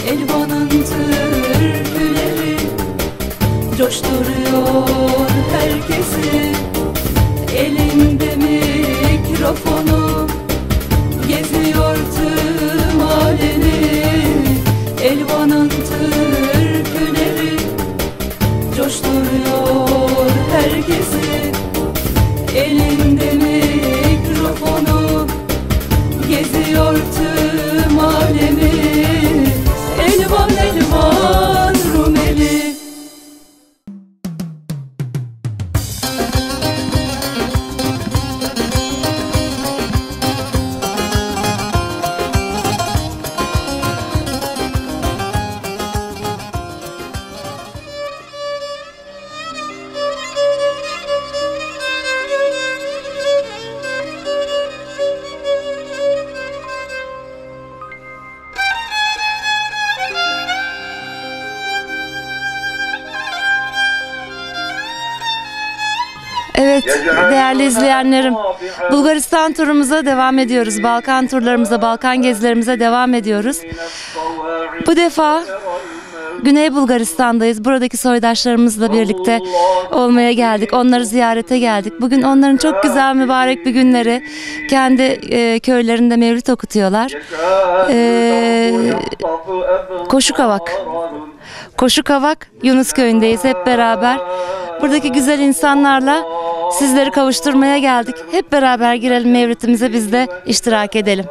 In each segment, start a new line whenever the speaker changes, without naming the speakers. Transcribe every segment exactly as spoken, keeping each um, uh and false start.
Elvan'ın türküleri coşturuyor herkesi. Elinde mikrofonu geziyor tüm alemi. Elvan'ın türküleri coşturuyor herkesi. Elinde mikrofonu geziyor tüm alemi. Elvan elvan Rumeli.
Evet değerli izleyenlerim, Bulgaristan turumuza devam ediyoruz. Balkan turlarımıza, Balkan gezilerimize devam ediyoruz. Bu defa Güney Bulgaristan'dayız. Buradaki soydaşlarımızla birlikte olmaya geldik. Onları ziyarete geldik. Bugün onların çok güzel mübarek bir günleri. Kendi e, köylerinde mevlüt okutuyorlar. E, Koşukavak. Koşukavak Yunus köyündeyiz hep beraber. Buradaki güzel insanlarla sizleri kavuşturmaya geldik. Hep beraber girelim mevlütümüze, biz de iştirak edelim.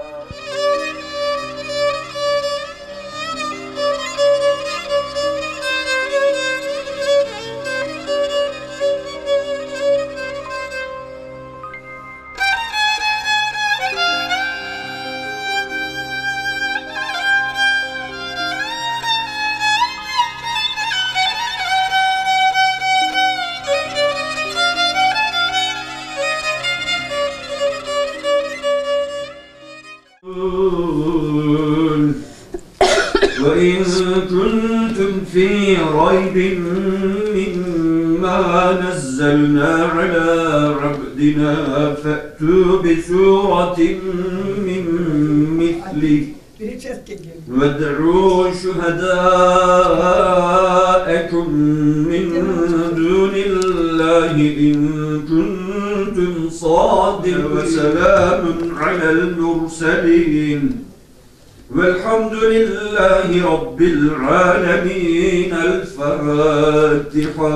وإن كنتم في ريب مما نزلنا على عبدنا فأتوا بسورة من مثله وادعوا شهداءكم من دون الله إن كنتم صادقين وسلام على المرسلين والحمد لله رب العالمين. الفاتحة.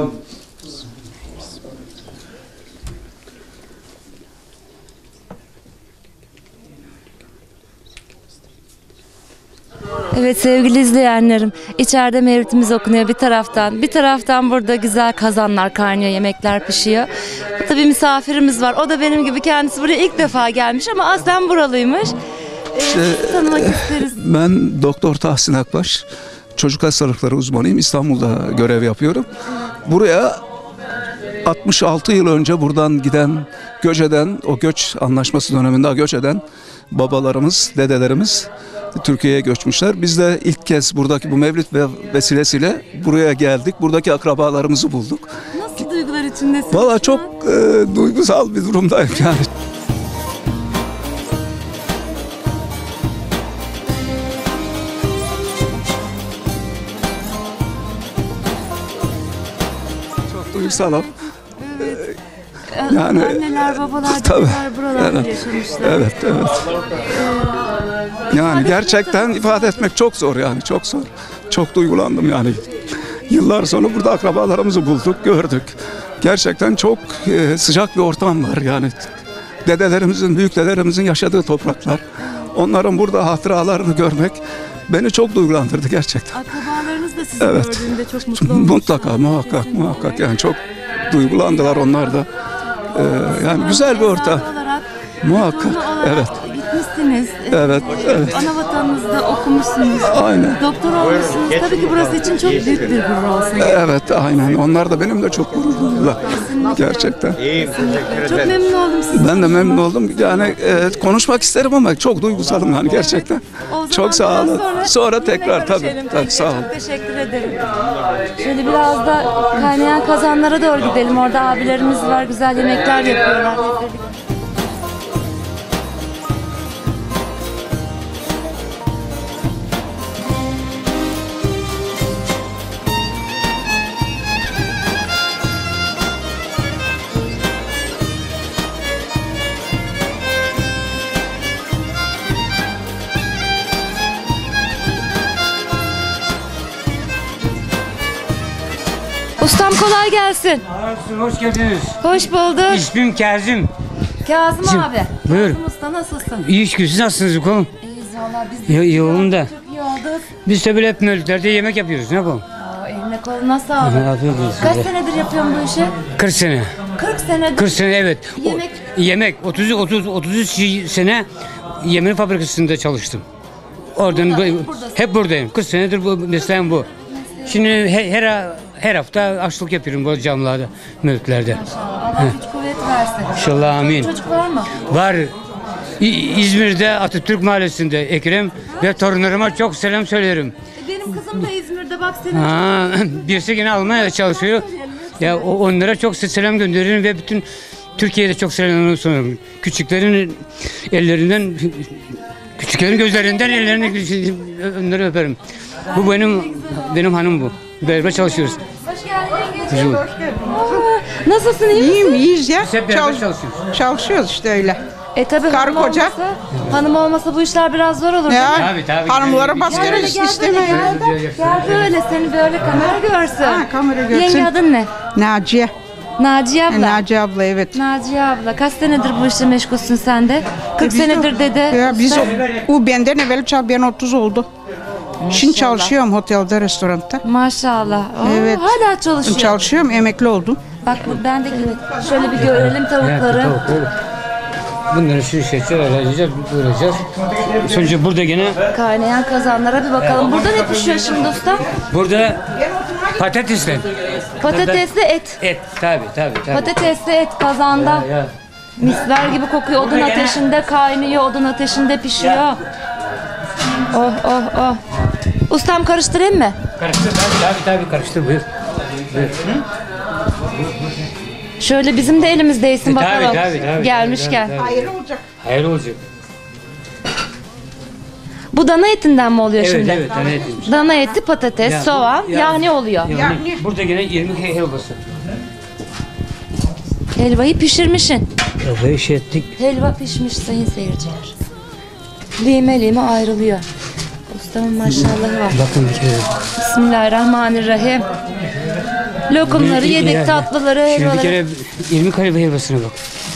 Evet sevgili izleyenlerim, içeride mevlütümüz okunuyor bir taraftan. Bir taraftan burada güzel kazanlar kaynıyor, yemekler pişiyor. Burada bir misafirimiz var. O da benim gibi, kendisi buraya ilk defa gelmiş ama aslen buralıymış.
İşte,
tanımak isteriz.
Ben Doktor Tahsin Akbaş, çocuk hastalıkları uzmanıyım. İstanbul'da görev yapıyorum. Buraya altmış altı yıl önce buradan giden, göç eden, o göç anlaşması döneminde göç eden babalarımız, dedelerimiz Türkiye'ye göçmüşler. Biz de ilk kez buradaki bu mevlüt vesilesiyle buraya geldik. Buradaki akrabalarımızı bulduk.
Nasıl duygular içindesiniz?
Valla çok e, duygusal bir durumdayım yani. Duygusalım.
Evet.
Yani
anneler, babalar,
tabii,
dedeler buralarda
evet,
yaşamışlar.
Evet, evet. Yani gerçekten ifade etmek çok zor yani, çok zor. Çok duygulandım yani. Yıllar sonra burada akrabalarımızı bulduk, gördük. Gerçekten çok e, sıcak bir ortam var yani. Dedelerimizin, büyükdedelerimizin yaşadığı topraklar. Onların burada hatıralarını görmek beni çok duygulandırdı gerçekten.
Akrabalarınız da sizi
Evet.
gördüğünde çok mutlu olmuşlar.
Mutlaka, muhakkak, muhakkak yani çok duygulandılar onlar da. Ee, yani güzel bir ortam. Muhakkak, evet.
Gitmişsiniz.
Evet, evet.
Ana vatanınızda okumuşsunuz.
Aynen.
Doktor olmuşsunuz. Tabii ki burası için çok büyük bir gurur olsun.
Evet, aynen. Onlar da benimle çok gurur duydular. Gerçekten.
Çok memnun oldum sizden.
Ben de memnun oldum. Yani evet, konuşmak isterim ama çok duygusalım yani gerçekten. Çok sağ olun. Sonra, sonra tekrar tabii. Tabii sağ olun.
Çok teşekkür ederim. Şöyle biraz da kaynayan kazanlara doğru gidelim. Orada abilerimiz var. Güzel yemekler yapıyorlar. Ustam kolay gelsin.
Hoş geldiniz.
Hoş bulduk.
İsmim Kazım.
Kazım
Şimdi,
abi.
buyur.
Kazım Usta nasılsın?
İyi şükür, siz nasılsınız oğlum?
İyiyiz valla biz de
İyi, iyi olun da.
çok iyi olduk.
Biz de böyle hep mevlütlerde yemek yapıyoruz. Ne yapalım?
Aa, eline koluna sağlık.
Afiyet olsun.
Kaç senedir yapıyorsun bu işi?
kırk sene.
kırk senedir.
kırk sene evet. O-
Yemek.
yemek. otuz otuz otuz üç sene yemek fabrikasında çalıştım. Oradan
Burada,
bu-
hep buradasın.
hep buradayım. kırk senedir bu mesleğim bu. Şimdi he- her her hafta aşçılık yapıyorum bu camlarda, mevlütlerde.
Allah güç kuvvet versin.
İnşallah amin.
Çocuk var mı?
Var. İ- İzmir'de Atatürk Mahallesi'nde Ekrem ve torunlarıma çok selam söylerim.
E, benim kızım da İzmir'de bak senin.
Ha, birisi yine Almanya'da çalışıyor. Ya o- onlara çok selam gönderirim ve bütün Türkiye'de çok selamlarımı sunarım. Küçüklerin ellerinden, küçüklerin gözlerinden ellerini onları öperim. Bu benim benim hanım bu. Beraber çalışıyoruz.
Hoş geldin yengeciğim.
Bizim.
Aa, nasılsın iyi misin?
İyiyim, iyiyiz ya.
Biz hep beraber
Çalış-
çalışıyoruz.
çalışıyoruz işte öyle.
E tabi
Karı
hanım
koca.
olmasa, hanım olmasa bu işler biraz zor olur.
Ya,
değil mi?
Tabii, tabii.
hanımlara
Gel,
bas
Gel
kere
böyle, gel
isteme
böyle,
ya.
gel, gel böyle seni böyle kamera görsün.
Ha, kamera görsün.
Yenge adın ne?
Naciye.
Naciye abla.
Naciye abla evet.
Naciye abla kaç senedir bu işle meşgulsün sen de? kırk
Biz de-
senedir dedi.
Ya biz
Usta.
o, o benden evvel çal ben otuz oldu. Şimdi çalışıyorum otelde, restoranda.
Maşallah. Oo,
Evet.
Hala çalışıyor.
Çalışıyorum, emekli oldum.
Bak bu ben de şöyle bir görelim tavukları.
Evet, tavuk, evet. Bunları şu şekilde ayarlayacağız, vuracağız. Sonuçta burada gene
Kaynayan kazanlara bir bakalım. Burada ne pişiyor şimdi usta?
burada patatesle
Patatesli et.
et tabi tabi tabi.
Patatesli et kazanda.
Ya.
Misler gibi kokuyor. Odun ateşinde kaynıyor. Odun ateşinde pişiyor. Oh oh oh. Ustam karıştırayım mı?
Karıştır tabi tabi tabi karıştır buyur. Buyur.
Şöyle bizim de elimizdeysin
E, tabii,
bakalım.
tabii, tabii,
Gelmişken.
tabii, tabii.
Hayırlı olacak.
Hayır olacak.
Bu dana etinden mi oluyor
Evet
şimdi?
evet tane etmiş.
Dana eti, patates,
Ya,
soğan,
ya-
yahni oluyor.
Yani burada gene yirmi helvası.
Helvayı pişirmişsin.
Helvayı şey ettik.
Helva pişmiş sayın seyirciler. Lime lime ayrılıyor. Ustamın maşallahı var.
Bakın bir kere.
Bismillahirrahmanirrahim. Lokumları
Bir-
yedik,
ya-
tatlıları,
Şimdi bir
helvaları.
kere yirmi kare helvasına bak.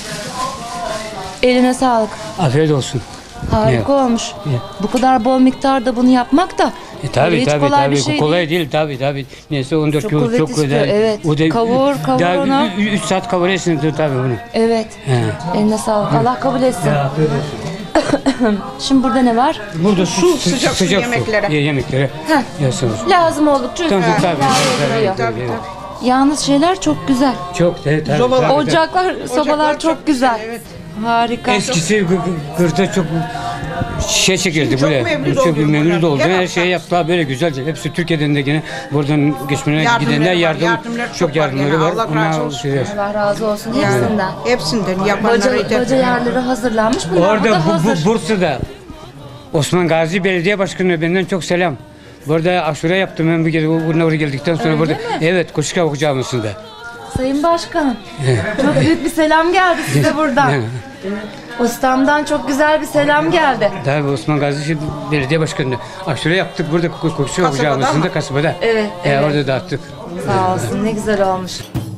Eline sağlık.
Afiyet olsun.
Harika olmuş.
Ya.
Bu kadar bol miktarda bunu yapmak da
E tabi
hiç
tabi
kolay bir
tabi
şey
kolay
değil.
değil tabi tabi. Neyse on dört
Çok
kilo
kuvvet
çok
istiyor,
kolay.
evet. Kavur, kavur
daha
onu.
üç saat kavuruyorsun tabi bunu.
Evet.
He.
Eline sağlık. Allah kabul etsin.
Afiyet olsun.
Şimdi burada ne var?
Burada su,
Su, sıcak su yemeklere.
Ye, yemeklere.
Heh.
Yazsınız.
Lazım oldukça
Tabii
üstüne
tabii.
ilave
tabii,
ediliyor.
tabii, evet.
Yalnız şeyler çok güzel.
Çok evet, tabii,
Sobalar-
tabii, tabii.
Ocaklar, sobalar çok, güzel.
Evet.
Harika.
Eskisi gı- gı- kırda çok şey çekildi
Çok
böyle.
memnun
Çok
oluyorum
memnun
buradan.
oldu.
Gel
Her
hatta.
şeyi yaptılar böyle güzelce. Hepsi Türkiye'den de gene buradan geçmene
Yardımları
gidenler
var,
yardım
yardımları çok
çok
var
yardımları
gene.
var.
Allah
Bunlar
razı olsun.
şeyler.
Allah razı olsun
Yani
hepsinden.
hepsinden
Baca,
yapanlara da.
baca yerleri hazırlanmış. Bunlar
Orada
burada
bu,
hazır.
bu Bursa'da Osman Gazi Belediye Başkanı benden çok selam. Burada aşure yaptım ben bir kere bununla oraya geldikten sonra
Öyle
burada.
mi?
Evet Koşukavuk Camisi'nde.
Sayın Başkanım. Çok büyük bir selam geldi size buradan. Ustamdan çok güzel bir selam geldi.
Tabii Osman Gazi Belediye Başkanı. Aşure yaptık burada Koşukavuk
Kasabada
Camisi'nde
mı?
kasabada.
Evet,
E,
evet.
Orada dağıttık.
Sağ olsun ne güzel olmuş.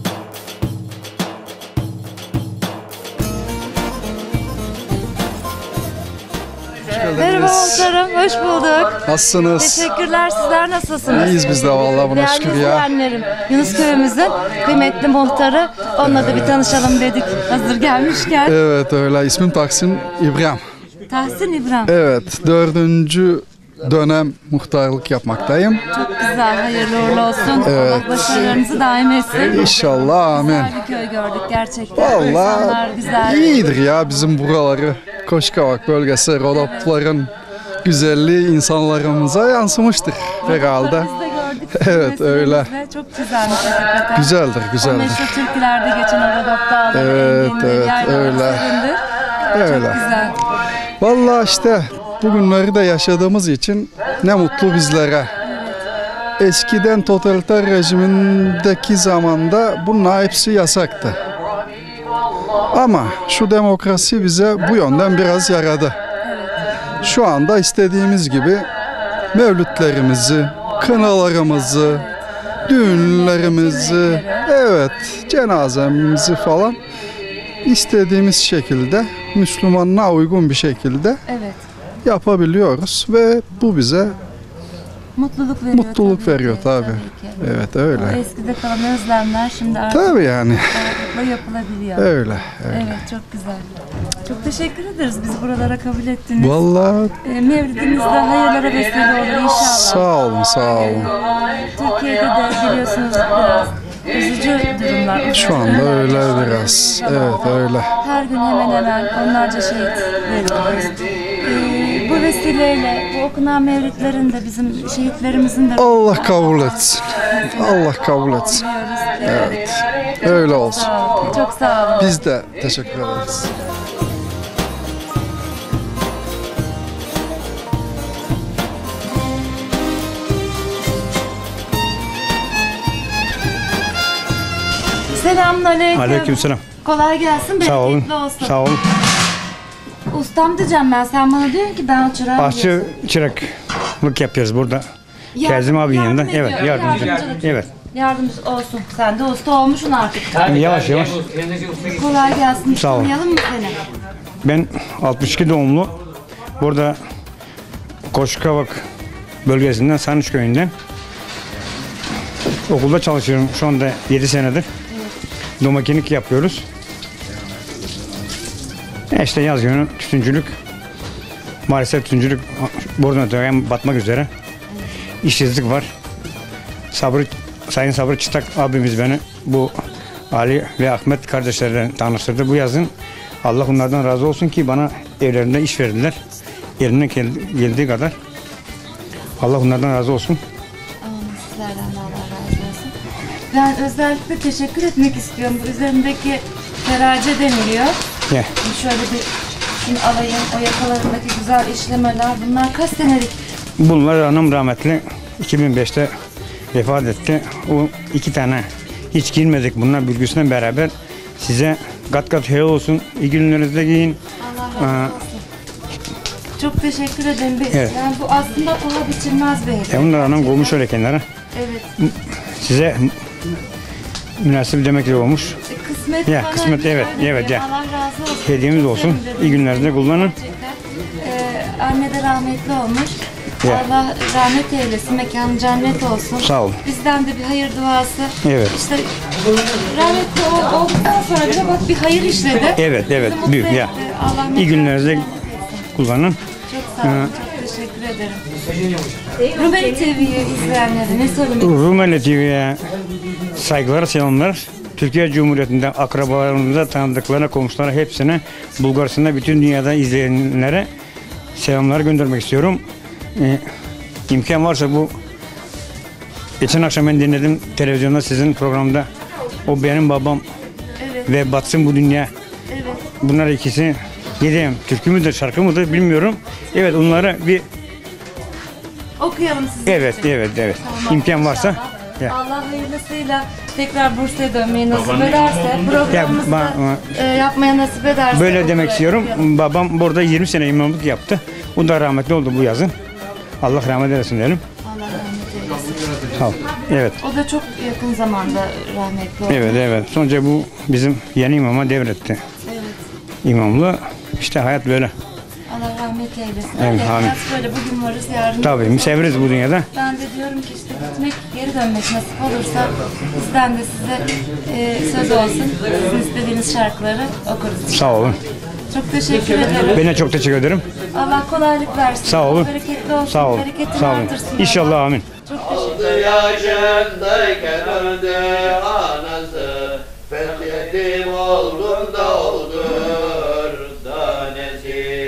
Merhaba muhtarım, hoş bulduk.
Nasılsınız?
Teşekkürler, sizler nasılsınız?
İyiyiz biz de vallahi buna
Değerli
şükür ya.
izleyenlerim, Yunus köyümüzün kıymetli muhtarı, onunla da bir tanışalım dedik hazır gelmişken.
Evet öyle. İsmim Tahsin İbrahim.
Tahsin İbrahim,
Evet dördüncü dönem muhtarlık yapmaktayım.
çok güzel, hayırlı uğurlu olsun. Allah başarılarınızı daim etsin.
İnşallah amin.
Güzel bir köy gördük gerçekten. İnsanlar
Vallahi
güzel.
iyidir ya bizim buraları. Koşkavak bölgesi, Rodopların güzelliği insanlarımıza yansımıştır herhalde.
Biz de gördük.
Evet, öyle.
vesilemizle. Çok güzelmiş hakikaten.
Güzeldir,
O
güzeldir.
meşhur türkülerde geçen o Rodop Dağları,
Evet,
enginli
evet,
yerler
öyle.
üzerindir.
Öyle.
Çok güzel.
Vallahi işte bugünleri de yaşadığımız için ne mutlu bizlere. Eskiden totaliter rejimindeki zamanda bunlar hepsi yasaktı. Ama şu demokrasi bize bu yönden biraz yaradı. Şu anda istediğimiz gibi mevlütlerimizi, kınalarımızı, düğünlerimizi, evet, cenazemizi falan istediğimiz şekilde, Müslümanlığa uygun bir şekilde
Evet.
yapabiliyoruz ve bu bize
Mutluluk veriyor.
mutluluk
tabii
veriyor
ki,
tabii.
ki.
Evet
O
öyle.
eskide kalan özlemler şimdi artık
Tabii yani.
rahatlıkla yapılabiliyor.
Öyle. öyle.
Evet, çok güzel. Çok teşekkür ederiz bizi buralara kabul ettiniz.
Vallahi
Ee, Mevlidimiz de hayırlara vesile olur inşallah.
sağ olun, sağ olun.
Türkiye'de de biliyorsunuz biraz üzücü durumlar.
Şu anda öyle biraz. Evet öyle.
Her gün hemen hemen onlarca şehit veriyoruz. Ee, bu vesileyle bu okunan mevlidlerin de bizim şehitlerimizin de
Allah kabul etsin. Allah kabul etsin. Evet. Öyle olsun.
Sağ olun. Çok sağ olun.
Biz de teşekkür ederiz.
Selamünaleyküm.
Aleykümselam.
Kolay gelsin,
Sağ olun.
bereketli olsun.
Sağ olun.
Ustam diyeceğim ben, sen bana diyorsun ki ben çırağım
Aşçı
diyorsun.
çıraklık yapıyoruz burada.
Yardım-
Kazım abinin
yardım
yanında.
ediyor,
Evet, yardımcı.
yardımcılık.
Evet.
Yardımcı olsun. Sen de usta olmuşsun artık.
Yavaş yavaş.
Kolay gelsin.
Sağ ol.
Tanıyalım mı seni?
Ben altmış iki doğumlu. Burada Koşkavak bölgesinden, Sarnıç köyünden. Okulda çalışıyorum şu anda yedi senedir. Domakinik yapıyoruz. E İşte yaz günü tütüncülük. Maalesef tütüncülük buradan öteye batmak üzere. İşsizlik var. Sabri, Sayın Sabri Çıtak abimiz beni bu Ali ve Ahmet kardeşlerle tanıştırdı. Bu yazın Allah onlardan razı olsun ki bana evlerinde iş verdiler. Elinden gel- geldiği kadar. Allah onlardan razı olsun.
Amin, sizlerden de Allah razı olsun. Ben özellikle teşekkür etmek istiyorum. Bu üzerindeki ferace deniliyor.
Yeah.
Şöyle bir şunu alayım. O yakalarındaki güzel işlemeler. Bunlar kaç senelik?
Bunlar anam rahmetli iki bin beşte vefat etti. O iki tane hiç giymedik bunlar bilgisiyle beraber. Size kat kat helal olsun. İyi günlerinizde giyin.
Allah
Aa,
razı olsun. Çok teşekkür ederim. Bir-
Evet.
Yani bu aslında paha biçilmez bir hediye.
E onlar anam koymuş öyle kenara.
Evet.
Size münasip demekle olmuş.
E, Kısmet
Ya,
bana
kısmet,
bir
evet,
şöyle
evet,
bir
ya.
Allah razı olsun.
Hediyemiz
Çok
olsun.
sevindim.
İyi günlerde kullanın.
Gerçekten. Ee, anne de rahmetli olmuş.
Ya.
Allah rahmet eylesin. Mekanı cennet olsun.
Sağ olun.
Bizden de bir hayır duası.
Evet.
İşte rahmetli ol- olduktan sonra bile bak bir hayır işledi.
Evet, evet,
Bizi mutlu
büyük, ya.
etti. Allah
İyi
mekanı
günlerinizde
cennet etsin.
kullanın.
Çok sağ olun. Çok teşekkür ederim. Rumeli T V'yi izleyenlere ne söylemek
Rumeli T V'ye saygılar, selamlar. Türkiye Cumhuriyeti'nde akrabalarımıza, tanıdıklarına, komşulara hepsine, Bulgaristan'da bütün dünyada izleyenlere selamlar göndermek istiyorum. Ee, imkan varsa bu geçen akşam ben dinledim televizyonda sizin programda. O benim babam
Evet.
ve Batsın Bu Dünya.
Evet.
Bunlar ikisi gideyim. Türkü müdür, şarkı mıdır bilmiyorum. Evet onları bir
Okuyalım sizin
evet
için.
evet evet
Tamam,
imkan varsa.
inşallah.
Ya.
Allah hayırlısıyla tekrar Bursa'ya dönmeyi nasip ederse, programımızı
Ya,
da
ba-
e, yapmaya nasip ederse.
Böyle
okula
demek istiyorum.
okuyalım.
Babam burada yirmi sene imamlık yaptı. O da rahmetli oldu bu yazın. Allah rahmet eylesin diyelim.
Allah rahmet eylesin.
Sağ ol. Evet.
O da çok yakın zamanda rahmetli oldu.
Evet evet. Sonuçta bu bizim yeni imama devretti.
Evet.
İmamlığı. İşte hayat böyle.
Allah rahmet eylesin.
Evet,
Öyle,
amin.
hayat böyle bugün varız, yarın
Tabii
yokuz.
misafiriz bu dünyada.
Ben de diyorum ki işte gitmek, geri dönmek nasip olursa bizden de size e, söz olsun. Sizin istediğiniz şarkıları okuruz.
Sağ olun.
Çok teşekkür ederim.
Ben de çok teşekkür ederim.
Allah kolaylık versin.
Sağ olun.
Bereketli olsun.
Sağ olun.
Bereketini
Sağ olun.
artırsın.
İnşallah amin.
Çok teşekkür
Altı yaşındayken öldü anası, ben yetim oldum da oldur tanesi.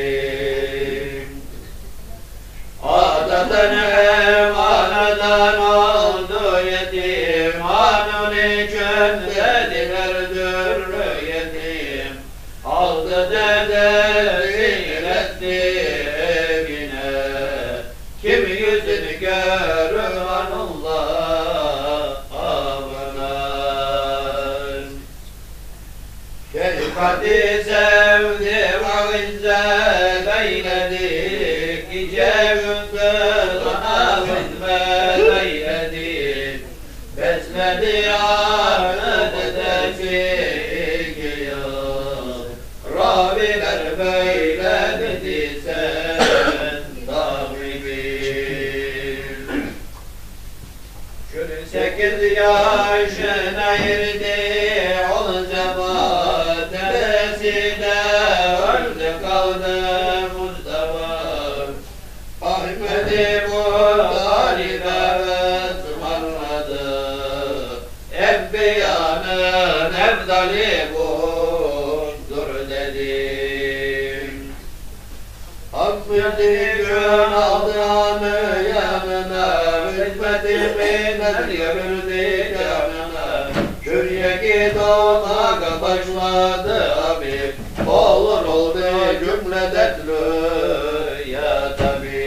Atadan hem anadan oldu yetim, anın içindedir dürrü yetim. Aldı dedesi iletti evine, kim yüzünü görür anullah abanar. Şefkati sevdi ve izzet eyledik, Gece gündüz ona hizmet eyledik. Ben diyanet tevfik ya Rabbiler beyledi sen tabibil Şöyle sekiz yaşına erdi ol zaman tepesinde öldü kaldı Mustafa Ahmet'i bu talibe ısmarladı Enbiyanın evdali budur dedim Ahmet'i gün aldı anı yanına Hizmeti minnet gömüldü canına Şuraya git olmaya başladı abi Olur oldu cümle dertli ya tabi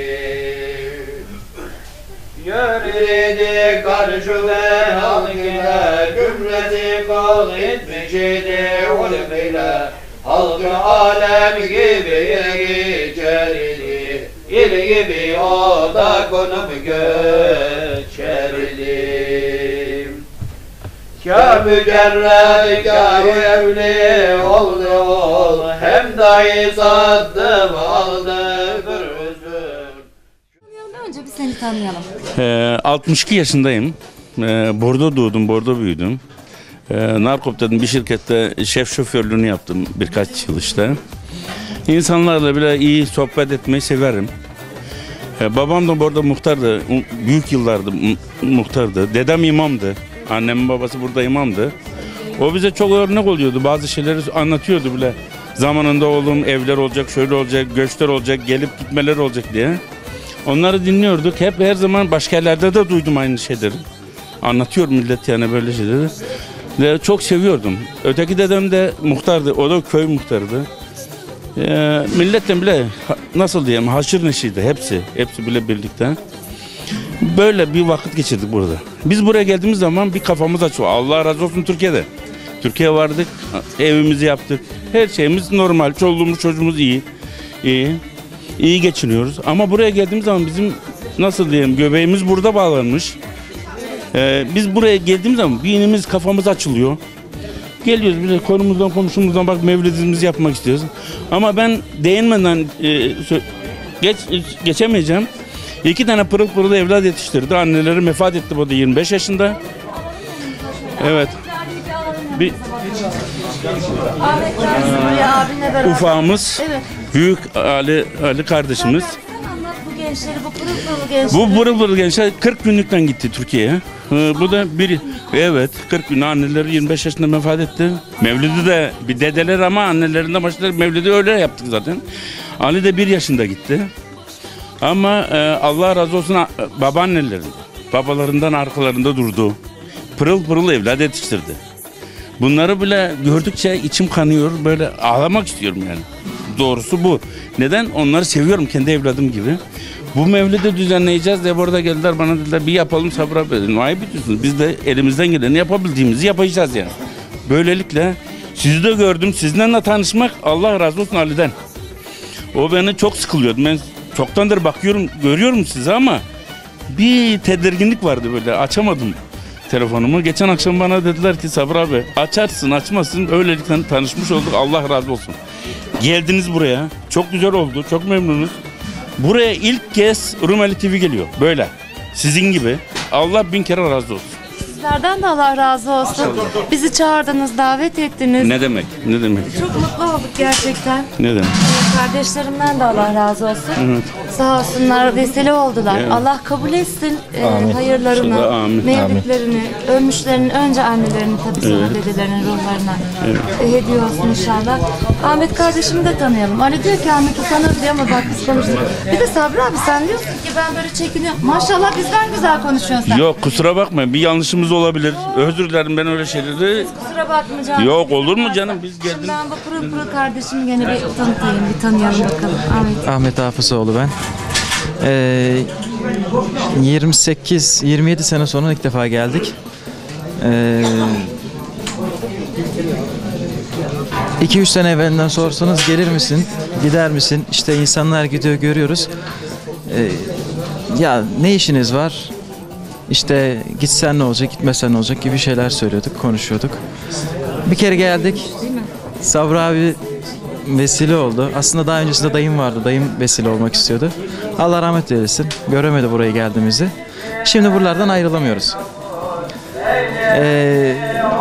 Yürüdü karşı ve halkına Cümlesi kal etmiş idi ulemiyle Halkı alem gibi geçer idi İl gibi o da konum geçer idi Kâ mücerred kâ evli oldu ol Hem dahi sattım aldı bir üzüm
Önce bir seni tanıyalım.
Ee, altmış iki yaşındayım. Ee, Bordo doğdum, Bordo büyüdüm. Ee, Narkop'ta bir şirkette şef şoförlüğünü yaptım birkaç yıl işte. İnsanlarla bile iyi sohbet etmeyi severim. Ee, babam da burada muhtardı, büyük yıllardı muhtardı. Dedem imamdı, annemin babası burada imamdı. O bize çok örnek oluyordu, bazı şeyleri anlatıyordu bile. Zamanında oğlum evler olacak, şöyle olacak, göçler olacak, gelip gitmeler olacak diye. Onları dinliyorduk. Hep her zaman başka yerlerde de duydum aynı şeyleri. Anlatıyor millet yani böyle şeyleri. Ve çok seviyordum. Öteki dedem de muhtardı. O da köy muhtardı. Ee, milletten bile nasıl diyeyim haşır neşirdi hepsi. Hepsi bile birlikte. Böyle bir vakit geçirdik burada. Biz buraya geldiğimiz zaman bir kafamız açıyor. Allah razı olsun Türkiye'de. Türkiye'ye vardık. Evimizi yaptık. Her şeyimiz normal. Çoluğumuz çocuğumuz iyi. İyi. İyi geçiniyoruz ama buraya geldiğimiz zaman bizim nasıl diyeyim göbeğimiz burada bağlanmış. Ee, biz buraya geldiğimiz zaman beynimiz kafamız açılıyor. Geliyoruz bir konumuzdan komşumuzdan bak mevlidimizi yapmak istiyoruz. Ama ben değinmeden e, geç, geçemeyeceğim. İki tane pırıl pırıl evlat yetiştirdi. Anneleri vefat etti bu da yirmi beş yaşında. Evet. Bir ufağımız. Evet. Büyük Ali, Ali kardeşimiz.
Anlat bu gençleri, bu pırıl pırıl gençleri.
Bu pırıl pırıl gençler kırk günlükten gitti Türkiye'ye. Ee, bu da bir, evet kırk gün anneleri yirmi beş yaşında vefat etti. Mevlidi de bir dedeler ama annelerinde başları Mevlidi öyle yaptık zaten. Ali de bir yaşında gitti. Ama e, Allah razı olsun babaanneleri, babalarından arkalarında durdu. Pırıl pırıl evlat yetiştirdi. Bunları bile gördükçe içim kanıyor, böyle ağlamak istiyorum yani. Doğrusu bu. Neden? Onları seviyorum kendi evladım gibi. Bu mevlidi düzenleyeceğiz diye burada geldiler bana dediler bir yapalım Sabri abi dedim. Ayıp ediyorsunuz. Biz de elimizden geleni yapabildiğimizi yapacağız yani. Böylelikle sizi de gördüm. Sizinle tanışmak Allah razı olsun Ali'den. O beni çok sıkılıyordu. Ben çoktandır bakıyorum, görüyorum sizi ama bir tedirginlik vardı böyle. Açamadım telefonumu. Geçen akşam bana dediler ki Sabri abi açarsın açmazsın öylelikle tanışmış olduk Allah razı olsun. Geldiniz buraya. Çok güzel oldu. Çok memnunuz. Buraya ilk kez Rumeli T V geliyor. Böyle. Sizin gibi. Allah bin kere razı olsun.
Sizlerden de Allah razı olsun. Bizi çağırdınız, davet ettiniz.
Ne demek? Ne demek?
Çok mutlu olduk gerçekten.
Ne demek?
Kardeşlerimden de Allah razı olsun.
Evet.
Sağ olsunlar, vesile oldular.
Evet.
Allah kabul etsin e, hayırlarını,
İnşallah, amin.
mevlidlerini, ölmüşlerin önce annelerini tabii sonra
Evet.
dedelerinin ruhlarına
Evet.
e, hediye olsun inşallah. Ahmet kardeşimi de tanıyalım. Ali diyor ki Ahmet'i tanır diyor ama bak biz konuştuk. Bir de Sabri abi sen diyorsun ki ben böyle çekiniyorum. Maşallah bizden güzel konuşuyorsun sen.
Yok kusura bakma bir yanlışımız olabilir. Özür dilerim ben öyle şeyleri.
Kusura bakmayacağım.
Yok olur mu canım biz geldik.
Şimdi ben bu pırıl pırıl kardeşimi gene bir tanıtayım, bir tanıyalım bakalım. Ahmet.
Ahmet Hafızoğlu ben. Ee, yirmi sekiz yirmi yedi sene sonra ilk defa geldik. Ee, iki üç sene evvelinden sorsanız gelir misin, gider misin? İşte insanlar gidiyor görüyoruz. Ee, ya ne işiniz var? İşte gitsen ne olacak, gitmesen ne olacak gibi şeyler söylüyorduk, konuşuyorduk. Bir kere geldik. Sabri abi vesile oldu. Aslında daha öncesinde dayım vardı. Dayım vesile olmak istiyordu. Allah rahmet eylesin. Göremedi buraya geldiğimizi. Şimdi buralardan ayrılamıyoruz. Ee,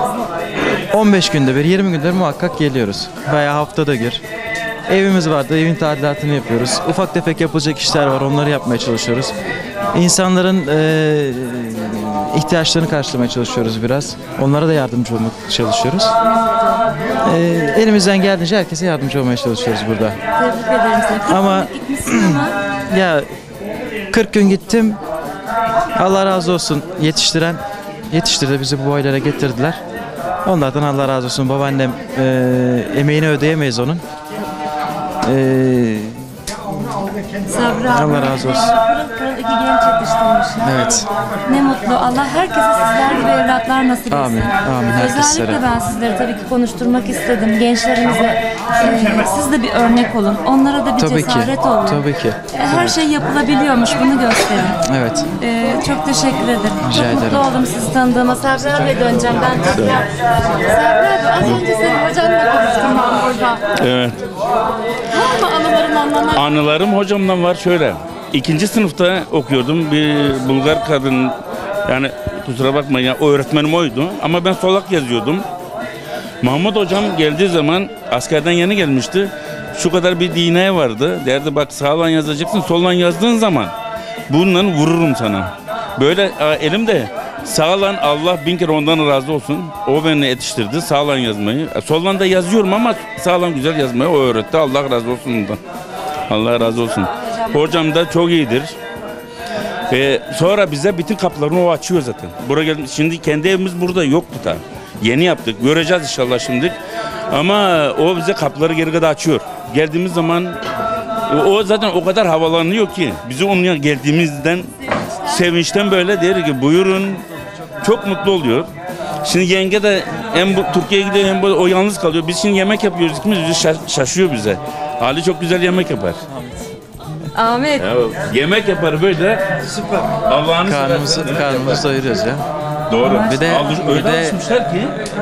on beş günde bir, yirmi günde bir muhakkak geliyoruz. Veya haftada bir. Evimiz vardı, evin tadilatını yapıyoruz. Ufak tefek yapılacak işler var, onları yapmaya çalışıyoruz. İnsanların e, ihtiyaçlarını karşılamaya çalışıyoruz biraz. Onlara da yardımcı olmak çalışıyoruz. E, elimizden geldiğince herkese yardımcı olmaya çalışıyoruz burada.
Tebrik ederim seni.
Ama ya kırk gün gittim. Allah razı olsun yetiştiren, yetiştirdi bizi bu boylara getirdiler. Onlardan Allah razı olsun. Babaannem e, emeğini ödeyemeyiz onun. Ee,
Sabri abi.
Allah razı olsun.
Pırıl pırıl iki genç yetiştirmiş.
Evet.
Ne mutlu. Allah herkese sizler gibi evlatlar nasip etsin.
Amin. Amin.
Özellikle
Herkeslere.
ben sizleri tabii ki konuşturmak istedim. Gençlerimize e, siz de bir örnek olun. Onlara da bir
Tabii ki.
cesaret olun.
Tabii ki.
E, Her şey yapılabiliyormuş. Bunu gösterin.
Evet.
E, çok teşekkür ederim.
Rica
çok
ederim.
mutlu oldum sizi tanıdığıma. Sabri abiye döneceğim ben tekrar. Sabri abi az önce senin hocanla konuştum ben burada.
Evet.
Var mı anıların anlanan?
Anılarım hocamdan var şöyle. İkinci sınıfta okuyordum. Bir Bulgar kadın, yani kusura bakmayın ya, o öğretmenim oydu. Ama ben solak yazıyordum. Mahmut hocam geldiği zaman askerden yeni gelmişti. Şu kadar bir dine vardı. Derdi bak sağlan yazacaksın, sollan yazdığın zaman bununla vururum sana. Böyle a, elimde sağlan, Allah bin kere ondan razı olsun. O beni yetiştirdi sağlan yazmayı. E, sollan da yazıyorum ama sağlan güzel yazmayı o öğretti. Allah razı olsun ondan. Allah razı olsun. Hocam da çok iyidir. Ee, sonra bize bütün kapılarını o açıyor zaten. Buraya geldim. Şimdi kendi evimiz burada yoktu da. Yeni yaptık. Göreceğiz inşallah şimdi. Ama o bize kapıları geri kadar açıyor. Geldiğimiz zaman o zaten o kadar havalanıyor ki bizi onunla geldiğimizden sevinçten böyle der ki buyurun. Çok mutlu oluyor. Şimdi yenge de hem bu Türkiye'ye gidiyor hem bu, o yalnız kalıyor. Biz şimdi yemek yapıyoruz ikimiz, şaş, şaşıyor bize. Ali çok güzel yemek yapar.
Ahmet.
Ya, yemek yapar böyle. Süper. Allah'ını
Karnımızı, karnımızı doyuruyoruz ya.
Doğru.
Bir de,
Alış,
bir
öyle
de
alışmışlar ki.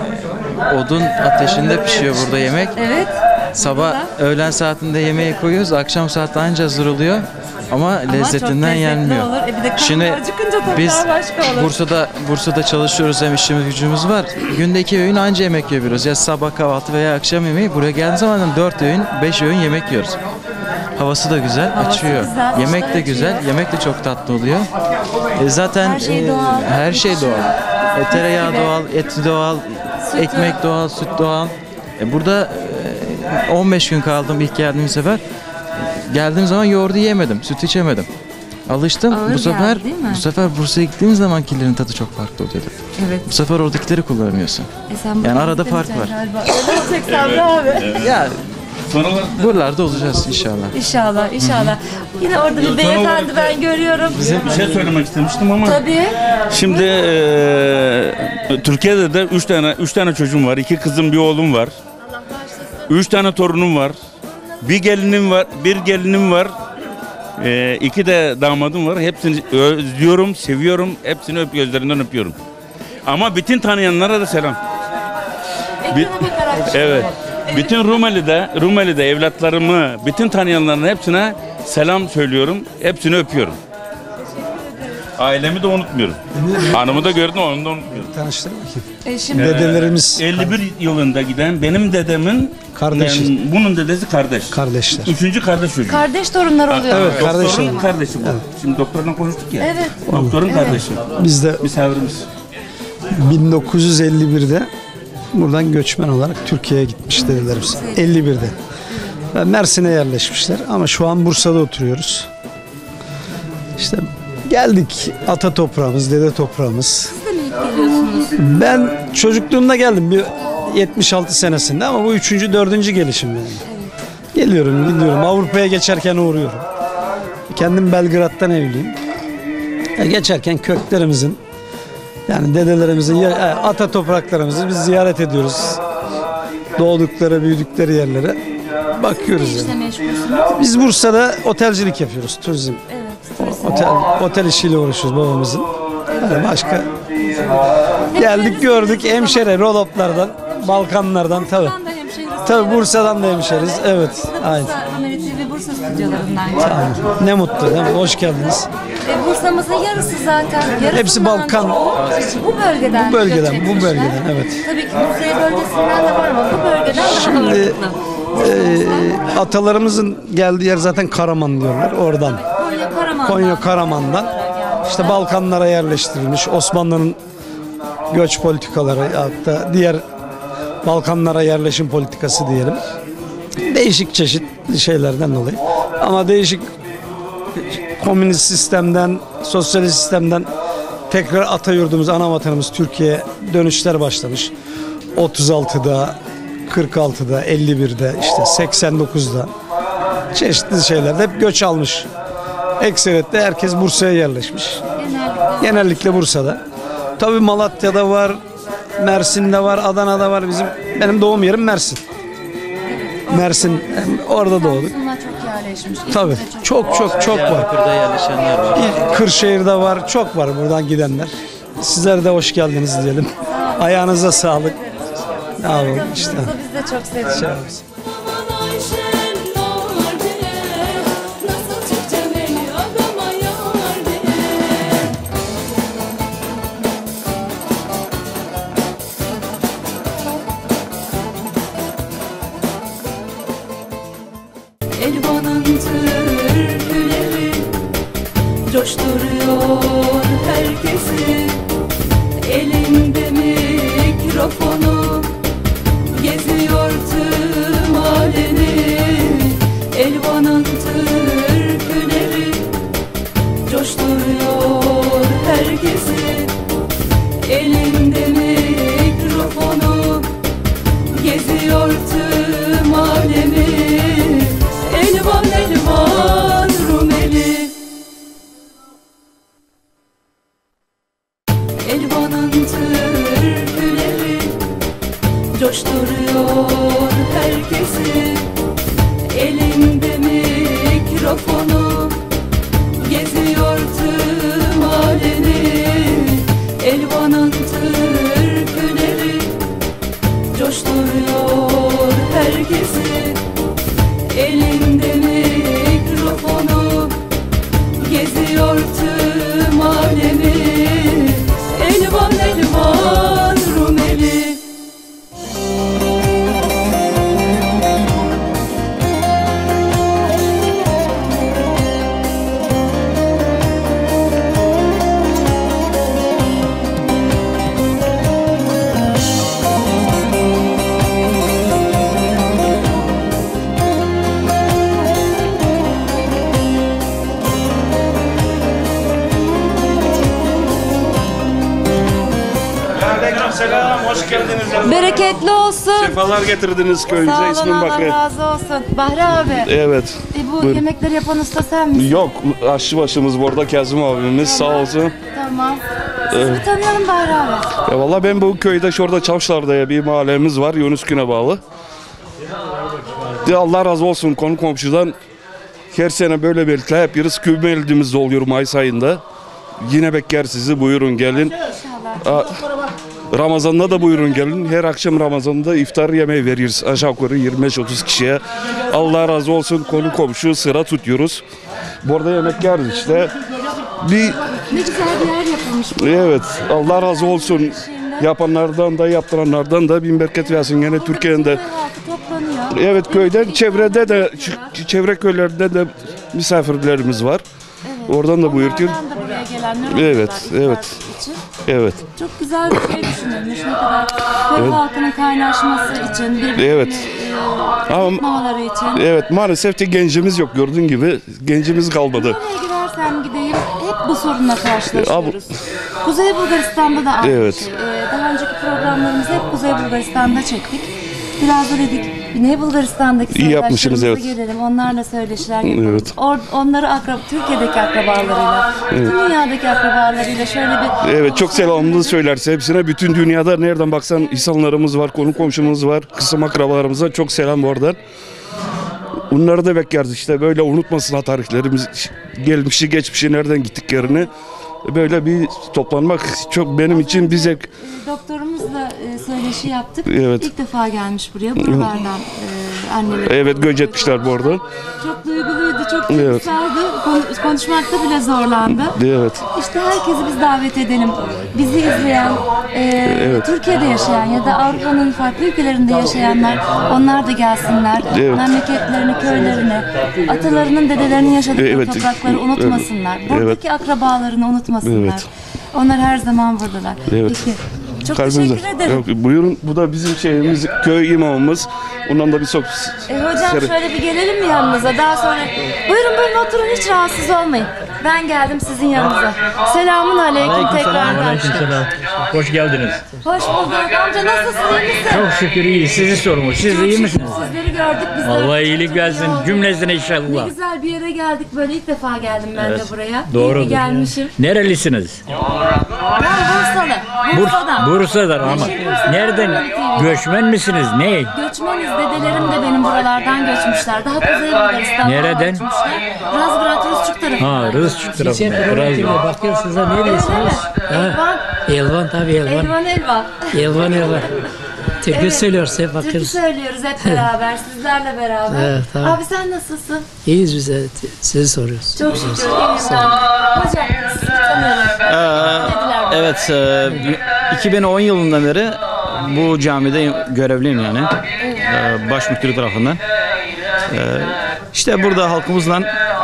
odun ateşinde pişiyor burada yemek.
Evet.
Sabah öğlen saatinde yemeği koyuyoruz. Akşam saatte anca hazır oluyor. Ama,
Ama
lezzetinden
çok
yenmiyor.
Olur. E bir de karnı
Şimdi
acıkınca tabii
biz
daha başka olur.
Bursa'da Bursa'da çalışıyoruz, hem işimiz gücümüz var. Günde iki öğün anca yemek yiyoruz. Ya sabah kahvaltı veya akşam yemeği. Buraya geldiğimiz zaman dört öğün, beş öğün yemek yiyoruz. Havası da güzel,
Havası
açıyor.
güzel,
Yemek
işler
de
açıyor.
güzel, yemek de çok tatlı oluyor. E zaten
Her şey
e,
doğal.
her şey doğal. E, tereyağı doğal, eti doğal,
Sütü.
ekmek doğal, süt doğal. E, burada e, on beş gün kaldım ilk geldiğim sefer. Geldiğim zaman yoğurdu yemedim, süt içemedim. Alıştım.
Ağır
bu sefer
geldi, değil mi?
bu sefer Bursa'ya gittiğimiz zaman killerin tadı çok farklı oluyordu.
Evet.
Bu sefer oradakileri kullanamıyorsun.
E sen
Yani
bugün
arada fark
istemeyeceksin
var.
galiba. Öyle olacak Sabri abi.
Ya
Sonralar
buralarda olacağız inşallah.
İnşallah, inşallah. Yine orada bir beyefendi ben görüyorum.
bir şey söylemek istemiştim ama.
Tabii.
Şimdi e, Türkiye'de de üç tane üç tane çocuğum var. İki kızım, bir oğlum var. Üç tane torunum var. Bir gelinim var, bir gelinim var. E, iki de damadım var. Hepsini özlüyorum, seviyorum. Hepsini öp gözlerinden öpüyorum. Ama bütün tanıyanlara da selam. Bir-
Ekrana bakarak.
Evet. Bütün Rumeli'de, Rumeli'de evlatlarımı, bütün tanıyanların hepsine selam söylüyorum. Hepsini öpüyorum. Ailemi de unutmuyorum. Hanımı da gördüm, onu da unutmuyorum.
Tanıştır bakayım.
E şimdi
Dedelerimiz
elli bir yılında giden benim dedemin
Kardeşi.
yani bunun dedesi kardeş.
kardeşler.
Üçüncü kardeş çocuğu.
kardeş torunlar oluyor.
Evet,
Doktorun
kardeşler.
kardeşi bu. Şimdi doktorla konuştuk ya.
Evet.
Doktorun kardeşi.
Biz de
Misafirimiz.
bin dokuz yüz elli birde buradan göçmen olarak Türkiye'ye gitmiş dedelerimiz. elli birde. Ve Mersin'e yerleşmişler ama şu an Bursa'da oturuyoruz. İşte geldik, ata toprağımız, dede toprağımız.
Siz de mi ilk geliyorsunuz?
Ben çocukluğumda geldim bir yetmiş altı senesinde ama bu üçüncü, dördüncü gelişim benim. Geliyorum, gidiyorum. Avrupa'ya geçerken uğruyorum. Kendim Belgrad'dan evliyim. Ya geçerken köklerimizin, yani dedelerimizin, ya- ata topraklarımızı biz ziyaret ediyoruz. Doğdukları, büyüdükleri yerlere bakıyoruz.
İşle
Yani.
meşgulsünüz.
Biz Bursa'da otelcilik yapıyoruz, turizm.
Evet.
O- Otel, otel işiyle uğraşıyoruz babamızın. Öyle başka. Geldik gördük hemşeri Rodoplardan, Balkanlardan tabii. Tabii Bursa'dan da hemşeriz. Evet. Aynen.
Rumeli T V Bursa stüdyolarından geldi.
Tamam. Ne mutlu değil mi? Hoş geldiniz.
E, Bursa'mızın yarısı zaten.
Hepsi Balkan.
Bu bölgeden.
Bu bölgeden,
göç
bu
etmişler.
bölgeden evet.
Tabii ki Kuzey bölgesinden de var ama bu bölgeden daha
Şimdi
ağırlıklı.
e, atalarımızın geldiği yer zaten Karaman diyorlar oradan.
Konya Karaman'dan.
Konya Karaman'dan. İşte Balkanlara yerleştirilmiş. Osmanlı'nın göç politikaları hatta diğer Balkanlara yerleşim politikası diyelim. Değişik çeşitli şeylerden dolayı. Ama değişik komünist sistemden, sosyalist sistemden tekrar ata yurdumuz, ana vatanımız Türkiye'ye dönüşler başlamış. otuz altıda, kırk altıda, elli birde, işte seksen dokuzda çeşitli şeylerde hep göç almış. Ekseriyetle herkes Bursa'ya yerleşmiş.
Genellikle.
Genellikle Bursa'da. Tabii Malatya'da var, Mersin'de var, Adana'da var. Bizim benim doğum yerim Mersin. Mersin, orada doğduk.
Bunlar çok yerleşmiş.
Tabii çok çok çok var.
Diyarbakır'da yerleşenler var.
Kırşehir'de var, çok var buradan gidenler. Sizler de hoş geldiniz diyelim. Ayağınıza sağlık. Ne yapalım işte.
Biz de çok seviyoruz.
Elvan'ın türküleri coşturuyor herkesi. Elinde mikrofonu geziyor tüm alemi. Elvan'ın türküleri coşturuyor herkesi. Elinde mikrofonu geziyor tüm alemi. Elvan elvan Rumeli. Elvan'ın türküleri coşturuyor herkesi. Elinde mikrofonu geziyor tüm alemi. Elvan'ın türküleri coşturuyor herkesi. Elinde mikrofonu geziyor tüm alemi. Elvan elvan Rumeli.
Selam, hoş geldiniz.
Bereketli olsun.
Sefalar getirdiniz köyümüze.
Sağ olun,
İsmim
Allah
Bakri.
razı olsun. Bahri abi.
Evet.
E, bu
Buyurun.
yemekleri yapan usta sen misin?
Yok, aşçı başımız burada Kazım abimiz sağ olsun.
Tamam. Sizi bir tanıyalım Bahri abi.
Ya vallahi ben bu köyde şurada Çavuşlar'da bir mahallemiz var, Yunus Gün'e bağlı. Ya Allah razı olsun konu komşudan. Her sene böyle birlikte yapıyoruz. Kümeldiğimizde oluyor Mayıs ayında. Yine bekler sizi, buyurun gelin. Aa, Ramazan'da da buyurun gelin. Her akşam Ramazan'da iftar yemeği veriyoruz. Aşağı yukarı yirmi beş otuz kişiye. Allah razı olsun konu komşu sıra tutuyoruz. Bu arada yemek yeriz işte. Bir,
Ne güzel bir yer yapılmış.
evet Allah razı olsun. Yapanlardan da yaptıranlardan da bin bereket versin. Gene Türkiye'nin de.
Toplanıyor.
Evet köyden çevrede de çevre köylerinde de misafirlerimiz var.
Evet.
Oradan da buyurtuyor.
Onlardan da buraya gelenler
Evet,
oluyorlar,
evet.
iftar için.
Evet.
Çok güzel bir şey düşünülmüş. Ne kadar köy
Evet.
halkının kaynaşması için, birbirini
Evet.
e,
Ama-
tutmamaları için.
Evet maalesef de gencimiz yok gördüğün gibi. Gencimiz kalmadı.
Nereye gidersem gideyim hep bu sorunla karşılaşıyoruz. Kuzey Bulgaristan'da da aynı
Evet.
şey. Ee, daha önceki programlarımızı hep Kuzey Bulgaristan'da çektik. Biraz da dedik Güney Bulgaristan'daki
İyi yapmışsınız,
soydaşlarımıza
evet.
gelelim. Onlarla söyleşiler yapalım.
Evet.
Or, onları akrab Türkiye'deki akrabalarıyla,
Evet.
bütün dünyadaki akrabalarıyla şöyle bir...
Evet çok selamını söylerse hepsine bütün dünyada nereden baksan insanlarımız var, konu komşumuz var, kısım akrabalarımıza çok selam oradan. Bunları da bekleriz işte böyle unutmasınlar tarihlerimiz, gelmişi geçmişi nereden gittiklerini.
böyle bir toplanmak çok benim için bir zevk.
Doktorumuzla e, söyleşi yaptık.
Evet.
İlk defa gelmiş buraya. Buralardan e, anneler.
Evet, göç etmişler bu arada.
Çok duyguluydu, çok
Evet.
duygusaldı. Kon- konuşmakta bile zorlandı.
Evet.
İşte herkesi biz davet edelim. Bizi izleyen, e,
Evet.
Türkiye'de yaşayan ya da Avrupa'nın farklı ülkelerinde yaşayanlar, onlar da gelsinler.
Evet.
Memleketlerini, köylerini, atalarının, dedelerinin yaşadığı
Evet.
toprakları unutmasınlar. Buradaki akrabalarını unutmasınlar.
Evet.
Onlar her zaman buradalar.
Evet.
Peki. Çok
Kalbimize.
teşekkür ederim.
Yok, buyurun, bu da bizim şeyimiz, köy imamımız. Ondan da bir sok.
E hocam
seri-
şöyle bir gelelim mi yanınıza? Daha sonra buyurun buyurun oturun, hiç rahatsız olmayın. Ben geldim sizin yanınıza. Selamun aleyküm tekrardan.
Hoş geldiniz.
Hoş bulduk. Amca nasılsın, iyi misin?
Çok şükür iyi. Sizi sormuş. Siz
Çok
iyi
şükür
misiniz?
Sizleri gördük biz de.
Allah iyilik versin cümlesine
Ne
inşallah.
güzel bir yere geldik, böyle ilk defa geldim ben
Evet,
de buraya. İyi
doğrudur.
ki gelmişim.
Nerelisiniz?
Ben Bursalı. Bursa'dan.
Burs, Bursa'dan ama.
Yeşil Bursa'dan
Nereden?
T V.
Göçmen misiniz? Ne?
Göçmeniz, dedelerim de benim buralardan göçmüşler. Daha Kuzey Bulgaristan'dan
Nereden?
göçmüşler. Razgrad, Rızçuk tarafından.
Ha, Rızçuk tarafından. Razgrad.
Bakıyorsunuz da neredesiniz?
Elvan.
Elvan tabii Elvan.
Elvan Elvan.
Elvan Elvan. Türkü
Evet.
söylüyoruz hep
Türkü
bakıyoruz.
söylüyoruz hep beraber, sizlerle beraber.
Evet, tamam.
Abi sen nasılsın?
İyiyiz biz de sizi soruyoruz.
Çok şükür. iyiyim ben. Hocam sizi tanıyorum.
Ee, evet, e, iki bin on yılından beri bu camide görevliyim yani. Ee, baş müftülük tarafından. Ee, işte burada halkımızla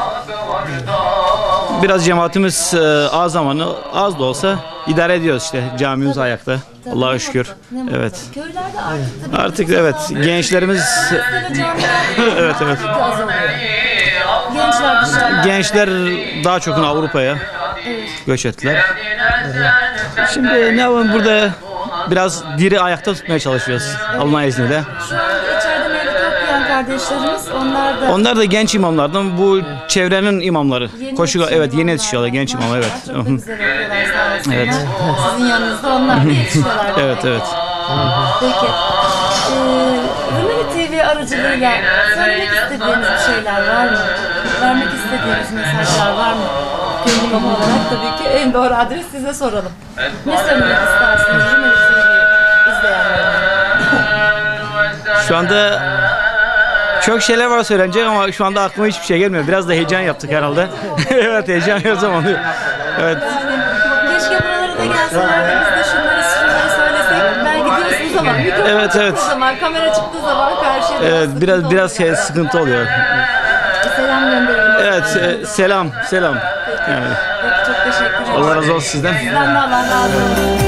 biraz cemaatimiz e, az zamanı az da olsa idare ediyoruz işte, camimiz ayakta. Allah'a şükür. Evet.
Köylerde artık tabii
Artık evet, gençlerimiz evet evet.
gençler dışarıda.
Gençler daha çok Avrupa'ya
Evet.
göç ettiler. Şimdi ne yapalım, burada biraz diri ayakta tutmaya çalışıyoruz Allah izniyle.
Şu anda içeride mevlüt okuyan kardeşlerimiz, onlar da
Onlar da genç imamlardan, bu çevrenin imamları.
Yeni
Koşu
yetişen
evet yeni yetişiyorlar genç imam, evet.
çok da güzel okuyorlar, sağ olsunlar.
Evet.
Sizin yanınızda onlar da yetişiyorlar.
Evet evet.
Peki. Ee, Rumeli T V aracılığıyla söylemek istediğiniz bir şeyler var mı? Vermek istediğiniz mesajlar var mı? Gönül imamı olarak tabii ki en doğru adres size soralım. Ne söylemek istersiniz Rumeli T V izleyenlerine?
Şu anda çok şeyler var söylenecek ama şu anda aklıma hiçbir şey gelmiyor. Biraz da heyecan yaptık herhalde. Evet, heyecan her zaman oluyor. Evet.
Keşke buralara da gelseler de biz de şunları şunları söylesek. Belki diyorsunuz ama mikrofon
Evet,
çıktığı
evet.
zaman, kamera çıktığı zaman karşıya
Evet, biraz biraz şey, sıkıntı oluyor.
selam gönderelim.
Evet, e, selam, selam. Yani,
Peki, çok teşekkür ederim.
Allah razı olsun sizden.
Sizden de Allah razı olsun.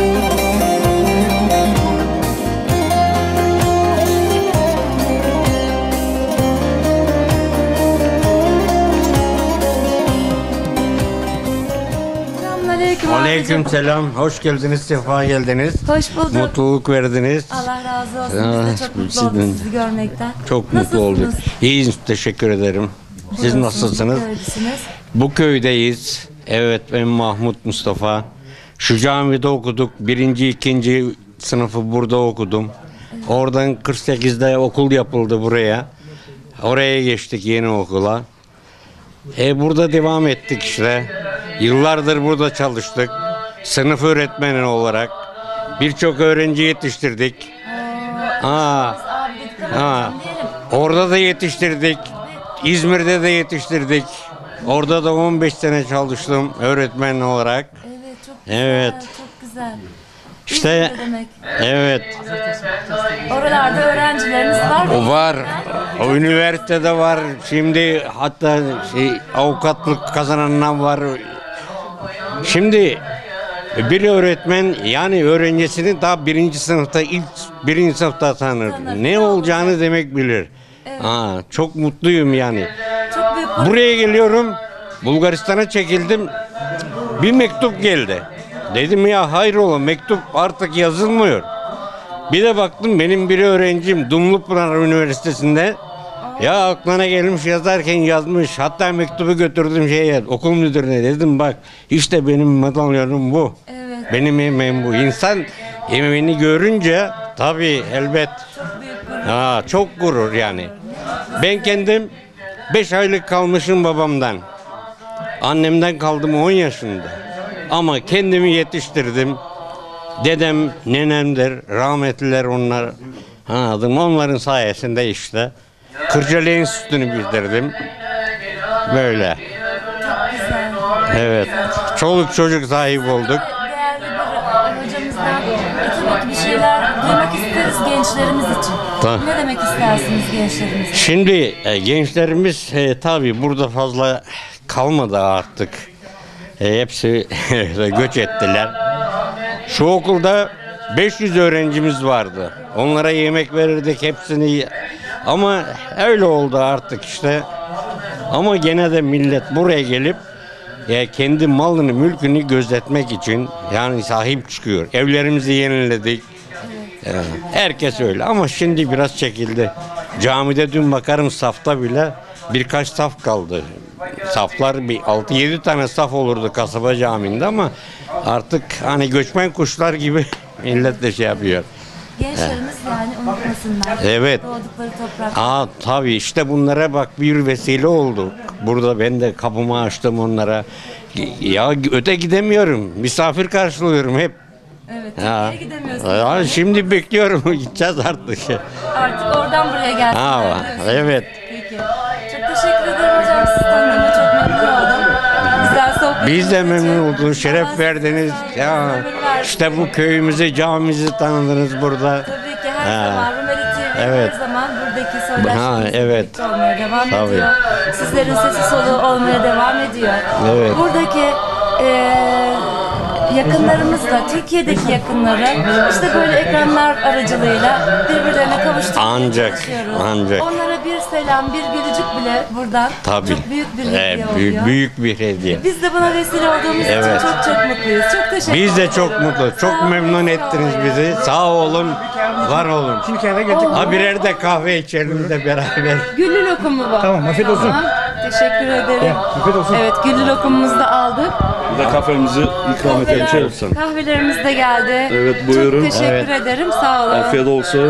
Selamünaleyküm.
Aleyküm selam. Hoş geldiniz, sefa geldiniz.
Hoş bulduk.
Mutluluk verdiniz.
Allah razı olsun. Biz de çok mutlu olduk sizi görmekten.
Çok mutlu olduk.
Nasılsınız?
İyiyiz, teşekkür ederim. Siz
Burası,
nasılsınız?
bu köydesiniz.
Bu köydeyiz. Evet, ben Mahmut Mustafa. Şu camide okuduk. Birinci, ikinci sınıfı burada okudum. Oradan kırk sekizde okul yapıldı buraya. Oraya geçtik, yeni okula. E burada devam ettik işte. Yıllardır burada çalıştık. Sınıf öğretmeni olarak. Birçok öğrenci yetiştirdik. Aa, aa, orada da yetiştirdik. İzmir'de de yetiştirdik. Orada da on beş sene çalıştım öğretmen olarak.
Evet, çok güzel.
Evet.
Çok güzel.
İşte
Ne demek?
evet.
Oralarda öğrencileriniz var mı?
O var. O üniversitede var. Şimdi hatta şey, avukatlık kazananlar var. Şimdi bir öğretmen yani öğrencisini daha birinci sınıfta ilk birinci sınıfta tanır. Ne olacağını demek bilir. Aa, çok mutluyum yani.
Çok büyük
Buraya geliyorum. Bulgaristan'a çekildim. Bir mektup geldi. Dedim ya hayrola, mektup artık yazılmıyor. Bir de baktım benim bir öğrencim Dumlupınar Üniversitesi'nde. Ya aklına gelmiş yazarken yazmış. Hatta mektubu götürdüm şeye, okul müdürüne, dedim bak işte benim madalyonum bu.
Evet.
Benim emeğim bu. İnsan emeğini görünce tabii elbet. Ha, çok gurur yani. Ben kendim beş aylık kalmışım babamdan. Annemden kaldım on yaşında. Ama kendimi yetiştirdim. Dedem, nenemdir, rahmetliler onlar. Anladım. Onların sayesinde işte Kırcalı Enstitüsü'nü bitirdim. Böyle. Evet. Çoluk çocuk sahip olduk.
Hocamızdan ekmek bir şeyler duymak isteriz gençlerimiz için.
Tamam.
Ne demek istersiniz gençlerimize?
Şimdi e, gençlerimiz e, tabii burada fazla kalmadı artık. E, hepsi göç ettiler. Şu okulda beş yüz öğrencimiz vardı. Onlara yemek verirdik hepsini. Ama öyle oldu artık işte. Ama gene de millet buraya gelip e, kendi malını, mülkünü gözetmek için yani sahip çıkıyor. Evlerimizi yeniledik. E, herkes öyle ama şimdi biraz çekildi. Camide dün bakarım safta bile birkaç saf kaldı. Saflar bir altı yedi tane saf olurdu kasaba caminde ama artık hani göçmen kuşlar gibi millet de şey yapıyor.
Gençlerimiz yani unutmasınlar.
Evet.
Doğdukları toprak.
Aa tabii işte bunlara bak bir vesile oldu. Burada ben de kapımı açtım onlara. Ya öte gidemiyorum. Misafir karşılıyorum hep.
Evet.
Ya.
Geri gidemiyorsun.
Ya, şimdi bekliyorum. Gideceğiz artık.
Artık oradan buraya gelsinler.
Ha,
diyorsunuz.
evet.
Peki. Çok teşekkür ederim hocam. Sizi tanıdığıma çok memnun oldum. Güzel sohbet.
Biz de memnun olduk. Şeref verdiniz. Ya işte bu köyümüzü, camimizi tanıdınız burada.
Tabii ki her
Ha.
zaman Rumeli T V
Evet.
her zaman buradaki
Ha,
soydaşlarımızla
evet.
birlikte olmaya devam
Tabii.
ediyor. Sizlerin sesi soluğu olmaya devam ediyor.
Evet.
Buradaki eee yakınlarımızla, Türkiye'deki yakınları işte böyle ekranlar aracılığıyla birbirlerine kavuşturmaya
Ancak,
çalışıyoruz.
ancak.
Onlara bir selam, bir gülücük bile buradan
Tabii.
çok büyük bir hediye
Evet,
oluyor.
büyük, büyük bir hediye.
Biz de buna vesile olduğumuz
Evet.
için çok çok mutluyuz. Çok teşekkür ederim.
Biz de çok mutlu, çok memnun ettiniz bizi. Sağ olun, var olun. Ha birer de kahve içelim de beraber.
Güllü lokumu bu.
Tamam, afiyet olsun.
Tamam, teşekkür ederim.
Ya, afiyet olsun.
Evet, güllü lokumumuzu da aldık.
Bir de kahvemizi ikram edelim.
Kahveler-
Şey olsun.
Kahvelerimiz de geldi.
Evet, buyurun.
Çok teşekkür
Evet.
ederim. Sağ olun.
Afiyet olsun.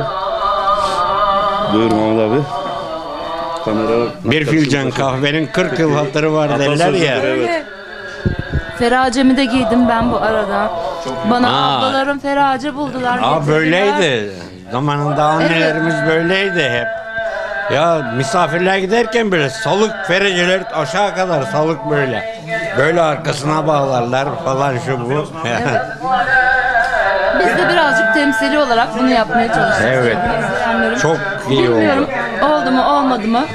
Buyur Mahmut abi. Kamera.
Bir fincan kahvenin kırk yıl hatırı var derler ya.
Öyle. Feracemi de giydim ben bu arada. Bana
Aa.
ablalarım ferace buldular.
Aa
getirdiler.
böyleydi. Zamanında annelerimiz böyleydi hep. Ya misafirler giderken böyle salık fereceler aşağı kadar salık böyle. Böyle arkasına bağlarlar falan şu bu.
Biz de birazcık temsili olarak bunu yapmaya çalışıyoruz.
Evet.
İzleyenlerim.
Çok iyi oldu.
Bilmiyorum oldu mu olmadı mı?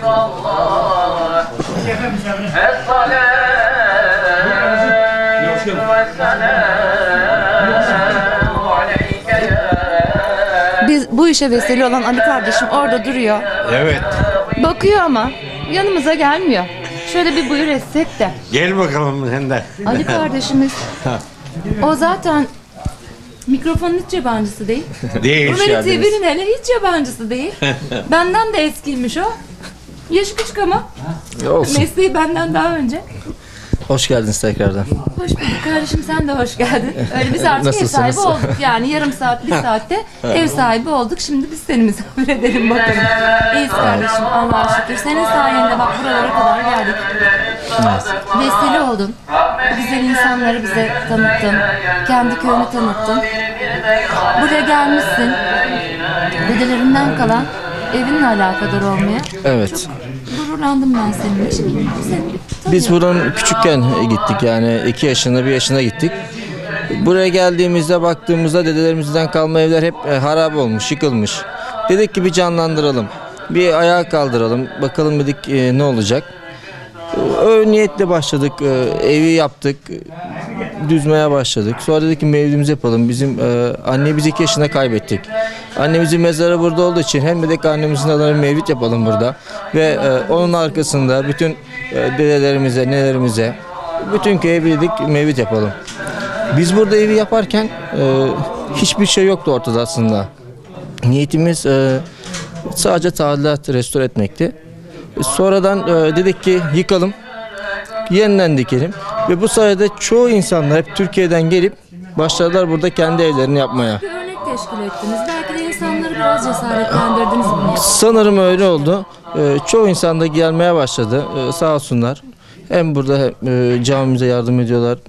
Biz bu işe vesile olan Ali kardeşim orada duruyor.
Evet.
Bakıyor ama yanımıza gelmiyor. Şöyle bir buyur etsek de.
Gel bakalım sen de.
Ali kardeşimiz o zaten mikrofonun hiç yabancısı değil.
Değil.
Rumeli T V'nin hele hiç yabancısı değil. Benden de eskiymiş o. Yaşı küçük ama
Olsun.
mesleği benden daha önce.
Hoş geldiniz tekrardan.
Hoş bulduk kardeşim, sen de hoş geldin. Öyle biz artık ev
Nasılsınız?
sahibi olduk yani yarım saat bir saatte ev sahibi olduk. Şimdi biz seni misafir edelim bakalım. İyiyiz kardeşim Allah'a şükür. Senin sayende bak buralara kadar geldik. Vesile oldun. Bu güzel insanları bize tanıttın. Kendi köyünü tanıttın. Buraya gelmişsin. Dedelerinden kalan evinle alakadar olmaya.
Evet.
Gururlandım ben seninle. Şimdi seni
Biz buradan küçükken gittik yani iki yaşında bir yaşında gittik. Buraya geldiğimizde baktığımızda dedelerimizden kalma evler hep e, harap olmuş, yıkılmış. Dedik ki bir canlandıralım. Bir ayağa kaldıralım. Bakalım dedik e, ne olacak. O niyetle başladık. E, evi yaptık. Düzmeye başladık. Sonra dedik ki mevlidimizi yapalım. Bizim e, anne biz iki yaşında kaybettik. Annemizin mezarı burada olduğu için hem dedik annemizin adına mevlid yapalım burada. Ve e, onun arkasında bütün e, dedelerimize, nelerimize, bütün köye bir dedik mevlid yapalım. Biz burada evi yaparken e, hiçbir şey yoktu ortada aslında. Niyetimiz e, sadece tadilat, restore etmekti. Sonradan e, dedik ki yıkalım, yeniden dikelim. Ve bu sayede çoğu insanlar hep Türkiye'den gelip başladılar burada kendi evlerini yapmaya.
bir örnek teşkil ettiniz. Belki de insanları biraz cesaretlendirdiniz bunu yapmaya.
Sanırım öyle oldu. Ee, çoğu insan da gelmeye başladı. Ee, sağ olsunlar. Hem burada hem, e, camimize yardım ediyorlar.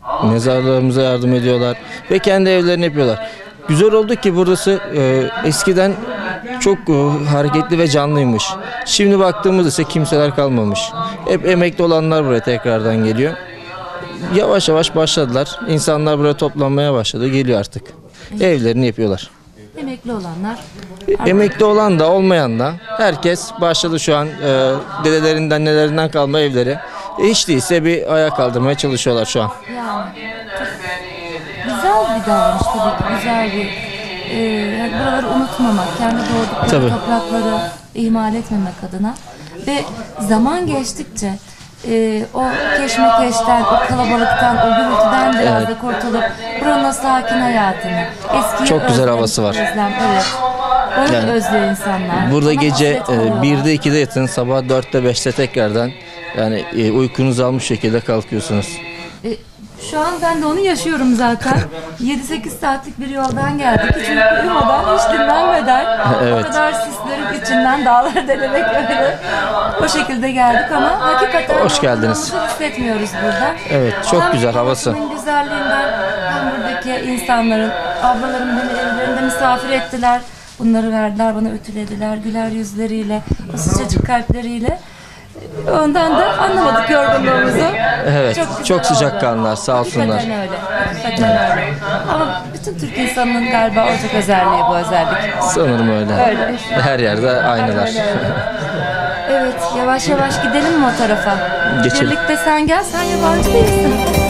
Mezarlarımıza yardım ediyorlar ve kendi evlerini yapıyorlar. Güzel oldu ki burası e, eskiden çok e, hareketli ve canlıymış. Şimdi baktığımızda ise kimseler kalmamış. Hep emekli olanlar buraya tekrardan geliyor. Yavaş yavaş başladılar. İnsanlar buraya toplanmaya başladı. Geliyor artık. Evlerini yapıyorlar.
Emekli olanlar.
Emekli olan da olmayan da herkes başladı şu an e, dedelerinden nelerinden kalma evleri. E, hiç değilse bir ayağa kaldırmaya çalışıyorlar şu an.
Yani çok güzel bir davranış tabii ki, güzel bir e, yani buraları unutmamak, kendi doğdukları
Tabii.
toprakları ihmal etmemek adına ve zaman geçtikçe e, o keşmekeşten, o kalabalıktan, o gürültüden biraz
Evet.
da kurtulup buranın o sakin hayatını, eskiyi
Çok güzel
özlem,
havası var.
Özlem, evet. Onu
Yani
özlüyor insanlar.
Burada
Ona
gece
hasret kalıyorlar.
e, birde ikide yatın, sabah dörtte beşte tekrardan yani e, uykunuzu almış şekilde kalkıyorsunuz.
E, şu an ben de onu yaşıyorum zaten. yedi sekiz saatlik bir yoldan geldik. Hiç uyumadan, hiç dinlenmeden.
Evet.
O kadar sislerin içinden dağları denemek öyle. O şekilde geldik ama hakikaten
Hoş geldiniz.
yorgunluğumuzu hissetmiyoruz burada.
Evet, çok
Hem
güzel havası.
havasının güzelliğinden hem buradaki insanların, ablalarım beni evlerinde misafir ettiler. Bunları verdiler, bana ütülediler güler yüzleriyle, o sıcacık kalpleriyle. Ondan da anlamadık yorgunluğumuzu.
Evet,
güzel
çok sıcak
oldu.
kanlar, sağ olsunlar.
Hakikaten öyle. Hakikaten öyle. Ama bütün Türk insanının galiba ortak özelliği bu özellik.
Sanırım öyle.
Öyle.
Her yerde aynılar.
Öyle, öyle. Evet, yavaş yavaş gidelim mi o tarafa?
Geçelim.
Birlikte sen gel, sen yabancı değilsin.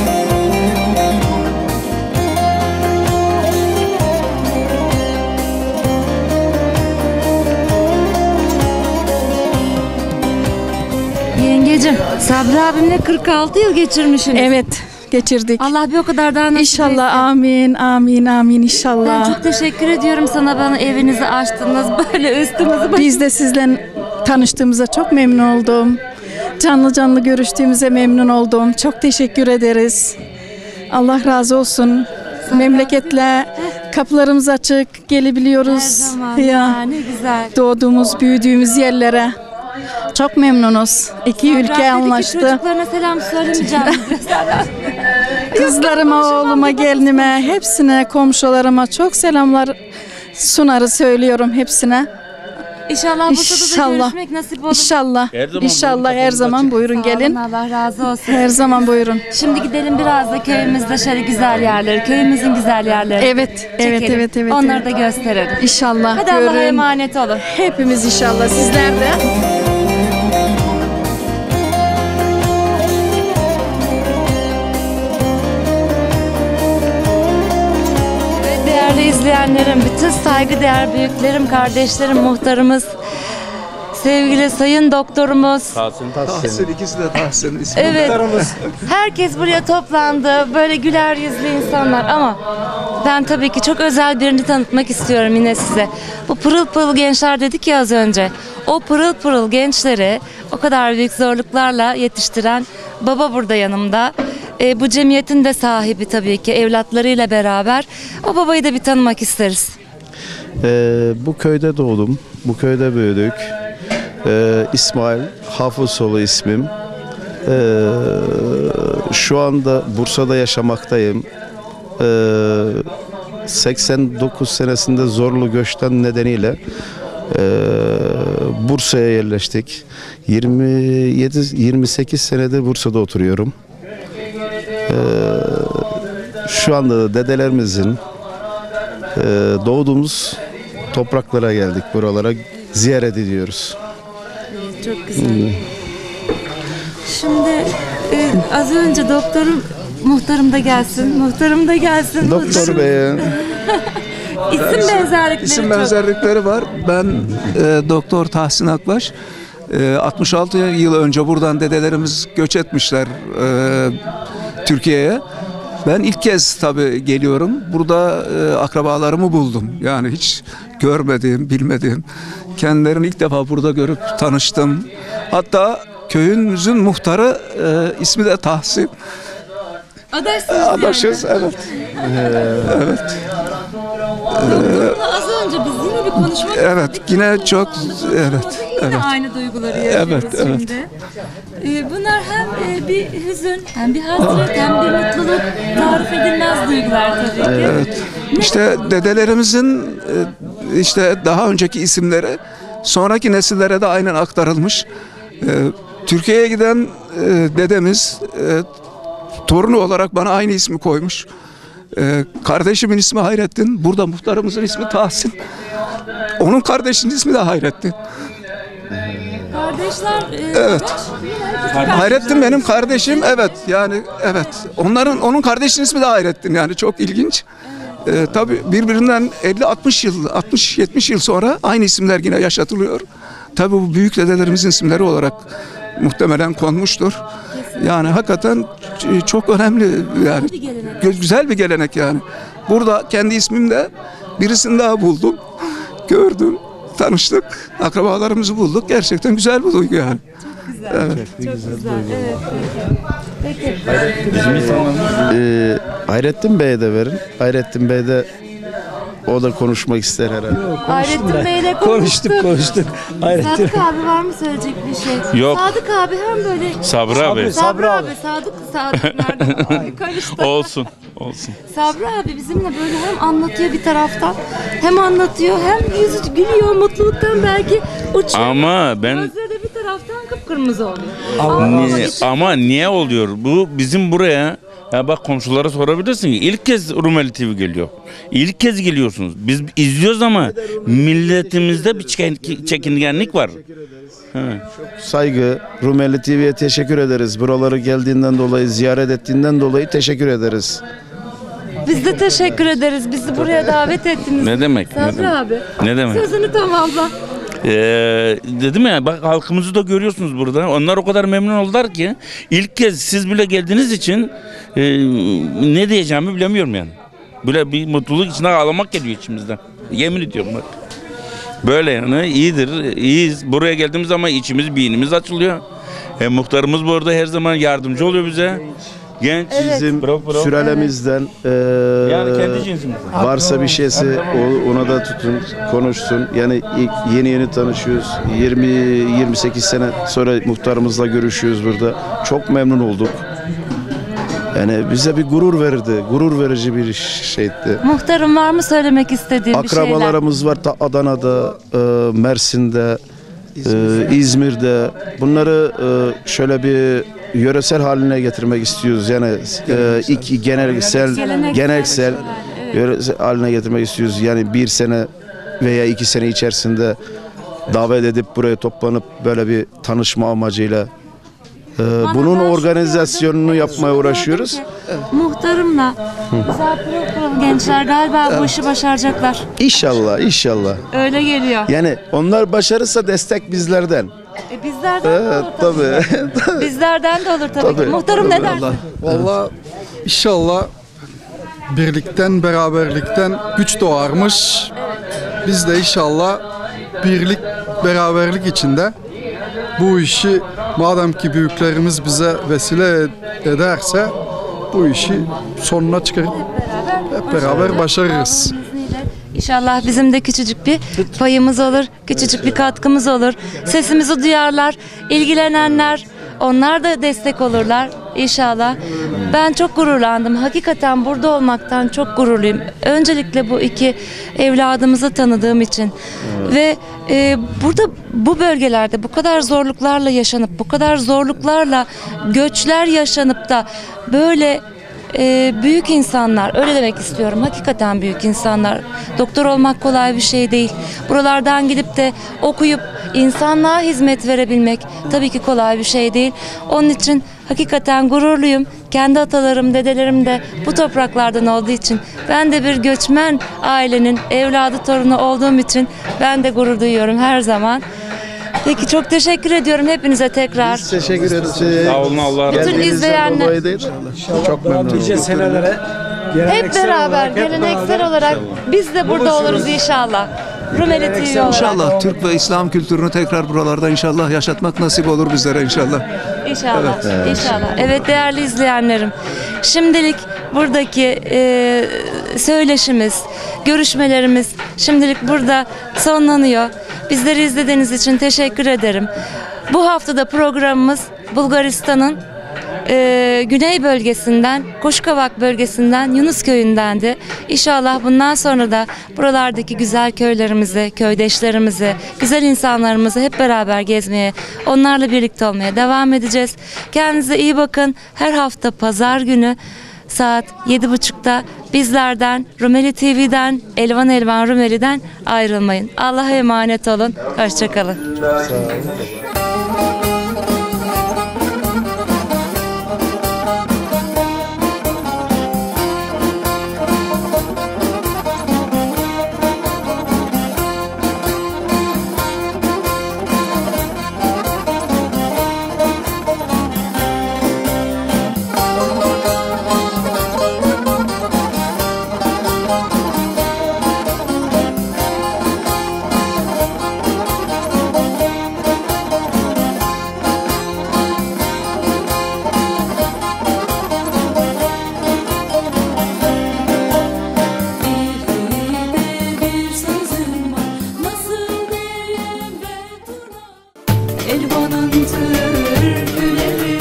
Yengecim, Sabri abimle kırk altı yıl geçirmişsiniz.
Evet, geçirdik.
Allah bir o kadar daha nasip
İnşallah,
etsin.
amin, amin, amin inşallah.
Ben çok teşekkür ediyorum sana, bana evinizi açtınız, böyle üstümüzü başımızı.
Biz de sizle tanıştığımıza çok memnun oldum. Canlı canlı görüştüğümüze memnun oldum. Çok teşekkür ederiz. Allah razı olsun. Memleketle kapılarımız açık, gelebiliyoruz.
Her zaman ya, ne güzel.
Doğduğumuz, büyüdüğümüz yerlere. Çok memnunuz. İki ülke
Rabbimdeki
anlaştı.
çocuklarına selam söylemeyeceğim.
Kızlarıma, oğluma, gelinime, hepsine, komşularıma çok selamlar sunarı söylüyorum hepsine.
İnşallah Bursa'da da görüşmek nasip olur.
İnşallah.
Her zaman
İnşallah
buyurun,
her
kapımız
zaman
açık.
buyurun
Sağ olun,
gelin.
Allah razı olsun.
Her zaman buyurun.
Şimdi gidelim biraz da köyümüzde şöyle güzel yerleri, köyümüzün güzel yerleri.
Evet, evet,
çekelim.
evet, evet.
Onları
evet.
da gösterelim.
İnşallah
Hadi Allah'a
görün.
emanet olun.
Hepimiz inşallah, sizler de.
Değerli izleyenlerim, bütün saygıdeğer büyüklerim, kardeşlerim, muhtarımız, sevgili sayın doktorumuz.
Tahsin.
Tahsin, ikisi de Tahsin. ismi.
Evet, herkes buraya toplandı, böyle güler yüzlü insanlar ama ben tabii ki çok özel birini tanıtmak istiyorum yine size. Bu pırıl pırıl gençler dedik ya az önce. O pırıl pırıl gençleri o kadar büyük zorluklarla yetiştiren baba burada yanımda. E, bu cemiyetin de sahibi tabii ki evlatlarıyla beraber. O babayı da bir tanımak isteriz.
Ee, bu köyde doğdum. Bu köyde büyüdük. Ee, İsmail Hafızoğlu ismim. Ee, şu anda Bursa'da yaşamaktayım. Ee, seksen dokuz senesinde zorlu göçten nedeniyle e, Bursa'ya yerleştik. yirmi yedi yirmi sekiz senedir Bursa'da oturuyorum. Ee, şu anda da dedelerimizin e, doğduğumuz topraklara geldik. Buralara ziyaret ediyoruz.
Çok güzel. Şimdi e, az önce doktorum, muhtarım da gelsin, muhtarım da gelsin.
Doktor Bey'e
İsim benzerlikleri
isim
çok.
benzerlikleri var. Ben e, Doktor Tahsin Akbaş. E, altmış altı yıl önce buradan dedelerimiz göç etmişler e, Türkiye'ye. Ben ilk kez tabii geliyorum. Burada e, akrabalarımı buldum. Yani hiç görmediğim, bilmediğim. Kendilerini ilk defa burada görüp tanıştım. Hatta köyümüzün muhtarı e, ismi de Tahsin.
Adaşsınız
Adaşız,
yani.
evet. evet.
Doktorumla az önce biz yine bir konuşmak
Evet,
istedik.
yine çok evet,
Yine
evet.
aynı duyguları yaşıyoruz
Evet, evet.
şimdi. Ee, bunlar hem e, bir hüzün, hem bir hasret, hem bir mutluluk. Tarif edilmez duygular tabii ki.
Evet. İşte dedelerimizin e, işte daha önceki isimleri sonraki nesillere de aynen aktarılmış. E, Türkiye'ye giden e, dedemiz e, torunu olarak bana aynı ismi koymuş. E, kardeşimin ismi Hayrettin. Burada muhtarımızın ismi Tahsin. Onun kardeşinin ismi de Hayrettin.
Kardeşler... e,
Evet. Hayrettin benim kardeşim. Evet yani evet. Onların onun kardeşinin ismi de Hayrettin yani çok ilginç. Ee, tabii birbirinden elli altmış yıl, altmış yetmiş yıl sonra aynı isimler yine yaşatılıyor. Tabii bu büyük dedelerimizin isimleri olarak muhtemelen konmuştur. Yani hakikaten çok önemli yani güzel bir gelenek yani. Burada kendi ismimde birisini daha buldum, gördüm, tanıştık, akrabalarımızı bulduk. Gerçekten güzel bir duygu yani.
Güzel.
Evet.
Çok güzel. Evet. Peki.
Ee, Hayrettin Bey'e de verin. Hayrettin Bey de o da konuşmak ister herhalde.
Hayrettin Bey'le konuştuk.
Konuştuk konuştuk. Hayrettin.
Sadık abi var mı söyleyecek bir şey?
Yok.
Sadık abi hem böyle...
Sabri abi.
Sabri abi. Sadık, Sadık nerede? Karıştı.
Olsun. Olsun.
Sabri abi bizimle böyle hem anlatıyor bir taraftan, hem anlatıyor, hem yüzü gülüyor, mutluluktan belki uçuyor.
Ama ben...
Gözleri de bir taraftan kıpkırmızı oluyor.
Niye, ama niye oluyor? Bu bizim buraya, ya bak komşulara sorabilirsin ki ilk kez Rumeli T V geliyor. İlk kez geliyorsunuz. Biz izliyoruz ama milletimizde bir çeken- çekingenlik var. Evet.
Saygı, Rumeli T V'ye teşekkür ederiz. Buraları geldiğinden dolayı, ziyaret ettiğinden dolayı teşekkür ederiz.
Biz de teşekkür ederiz. Bizi buraya davet ettiniz.
Ne demek? Ne
Sabri
demek?
abi.
Ne demek?
Sözünü tamamla.
Ee, dedim ya bak halkımızı da görüyorsunuz burada. Onlar o kadar memnun oldular ki ilk kez siz bile geldiğiniz için e, ne diyeceğimi bilemiyorum yani. Böyle bir mutluluk içinde ağlamak geliyor içimizden. Yemin ediyorum bak. Böyle yani iyidir, iyiyiz. Buraya geldiğimiz zaman içimiz, beynimiz açılıyor. E, muhtarımız bu arada her zaman yardımcı oluyor bize. Genç.
Bizim
Bravo, bravo.
sürelemizden eee,
Yani kendi cinsimizden.
varsa bir şeysi o- ona da tutun, konuşsun. Yani ilk- yeni yeni tanışıyoruz. yirmi yirmi sekiz sene sonra muhtarımızla görüşüyoruz burada. Çok memnun olduk. Yani bize bir gurur verdi. Gurur verici bir şeydi.
Muhtarım var mı söylemek istediğim bir şeyler?
Akrabalarımız var ta Adana'da, e, Mersin'de, e, İzmir'de. Bunları e, şöyle bir yöresel haline getirmek istiyoruz. Yani e, ilk genelsel,
Geleneksel.
geleneksel yöresel haline getirmek istiyoruz. Yani bir sene veya iki sene içerisinde davet edip buraya toplanıp böyle bir tanışma amacıyla e, bunun organizasyonunu yapmaya uğraşıyoruz.
Muhtarımla güzel pırıl pırıl gençler galiba bu işi başaracaklar.
İnşallah, inşallah.
Öyle geliyor.
Yani onlar başarırsa destek bizlerden.
E bizlerden de
Evet,
olur tabii.
tabii.
Bizlerden de olur tabii,
Tabii.
ki. Muhtarım ne dersin?
Vallahi inşallah birlikten, beraberlikten güç doğarmış. Biz de inşallah birlik, beraberlik içinde bu işi madem ki büyüklerimiz bize vesile ederse bu işi sonuna çıkarıp hep beraber başarırız.
İnşallah bizim de küçücük bir payımız olur, küçücük bir katkımız olur. Sesimizi duyarlar, ilgilenenler, onlar da destek olurlar inşallah. Ben çok gururlandım. Hakikaten burada olmaktan çok gururluyum. Öncelikle bu iki evladımızı tanıdığım için. Ve e, burada bu bölgelerde bu kadar zorluklarla yaşanıp, bu kadar zorluklarla göçler yaşanıp da böyle e, büyük insanlar, öyle demek istiyorum, hakikaten büyük insanlar. Doktor olmak kolay bir şey değil. Buralardan gidip de okuyup insanlığa hizmet verebilmek tabii ki kolay bir şey değil. Onun için hakikaten gururluyum. Kendi atalarım, dedelerim de bu topraklardan olduğu için, ben de bir göçmen ailenin evladı, torunu olduğum için ben de gurur duyuyorum her zaman. Peki çok teşekkür ediyorum hepinize tekrar.
Biz teşekkür ederiz.
Sağ olun, Allah razı olsun.
Bütün izleyenler
çok memnun
Nice
olduk.
senelere
hep beraber, geleneksel olarak biz de burada oluruz inşallah. Rumeli T V olarak.
İnşallah Türk ve İslam kültürünü tekrar buralarda inşallah yaşatmak nasip olur bizlere inşallah.
İnşallah,
Evet.
inşallah. Evet değerli izleyenlerim, şimdilik buradaki e, söyleşimiz, görüşmelerimiz şimdilik burada sonlanıyor. Bizleri izlediğiniz için teşekkür ederim. Bu haftada programımız Bulgaristan'ın e, güney bölgesinden, Koşkavak bölgesinden, Yunus köyündendi. İnşallah bundan sonra da buralardaki güzel köylerimizi, köydeşlerimizi, güzel insanlarımızı hep beraber gezmeye, onlarla birlikte olmaya devam edeceğiz. Kendinize iyi bakın. Her hafta pazar günü saat yedi buçukta bizlerden, Rumeli T V'den, Elvan Elvan Rumeli'den ayrılmayın. Allah'a emanet olun. Hoşçakalın.
Elvan'ın türküleri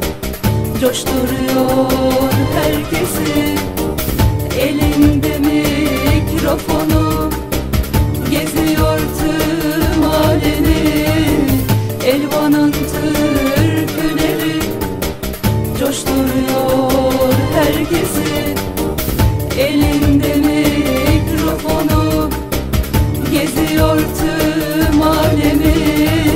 coşturuyor herkesi. Elinde mikrofonu geziyor tüm alemi. Elvan'ın türküleri coşturuyor herkesi. Elinde mikrofonu geziyor tüm alemi.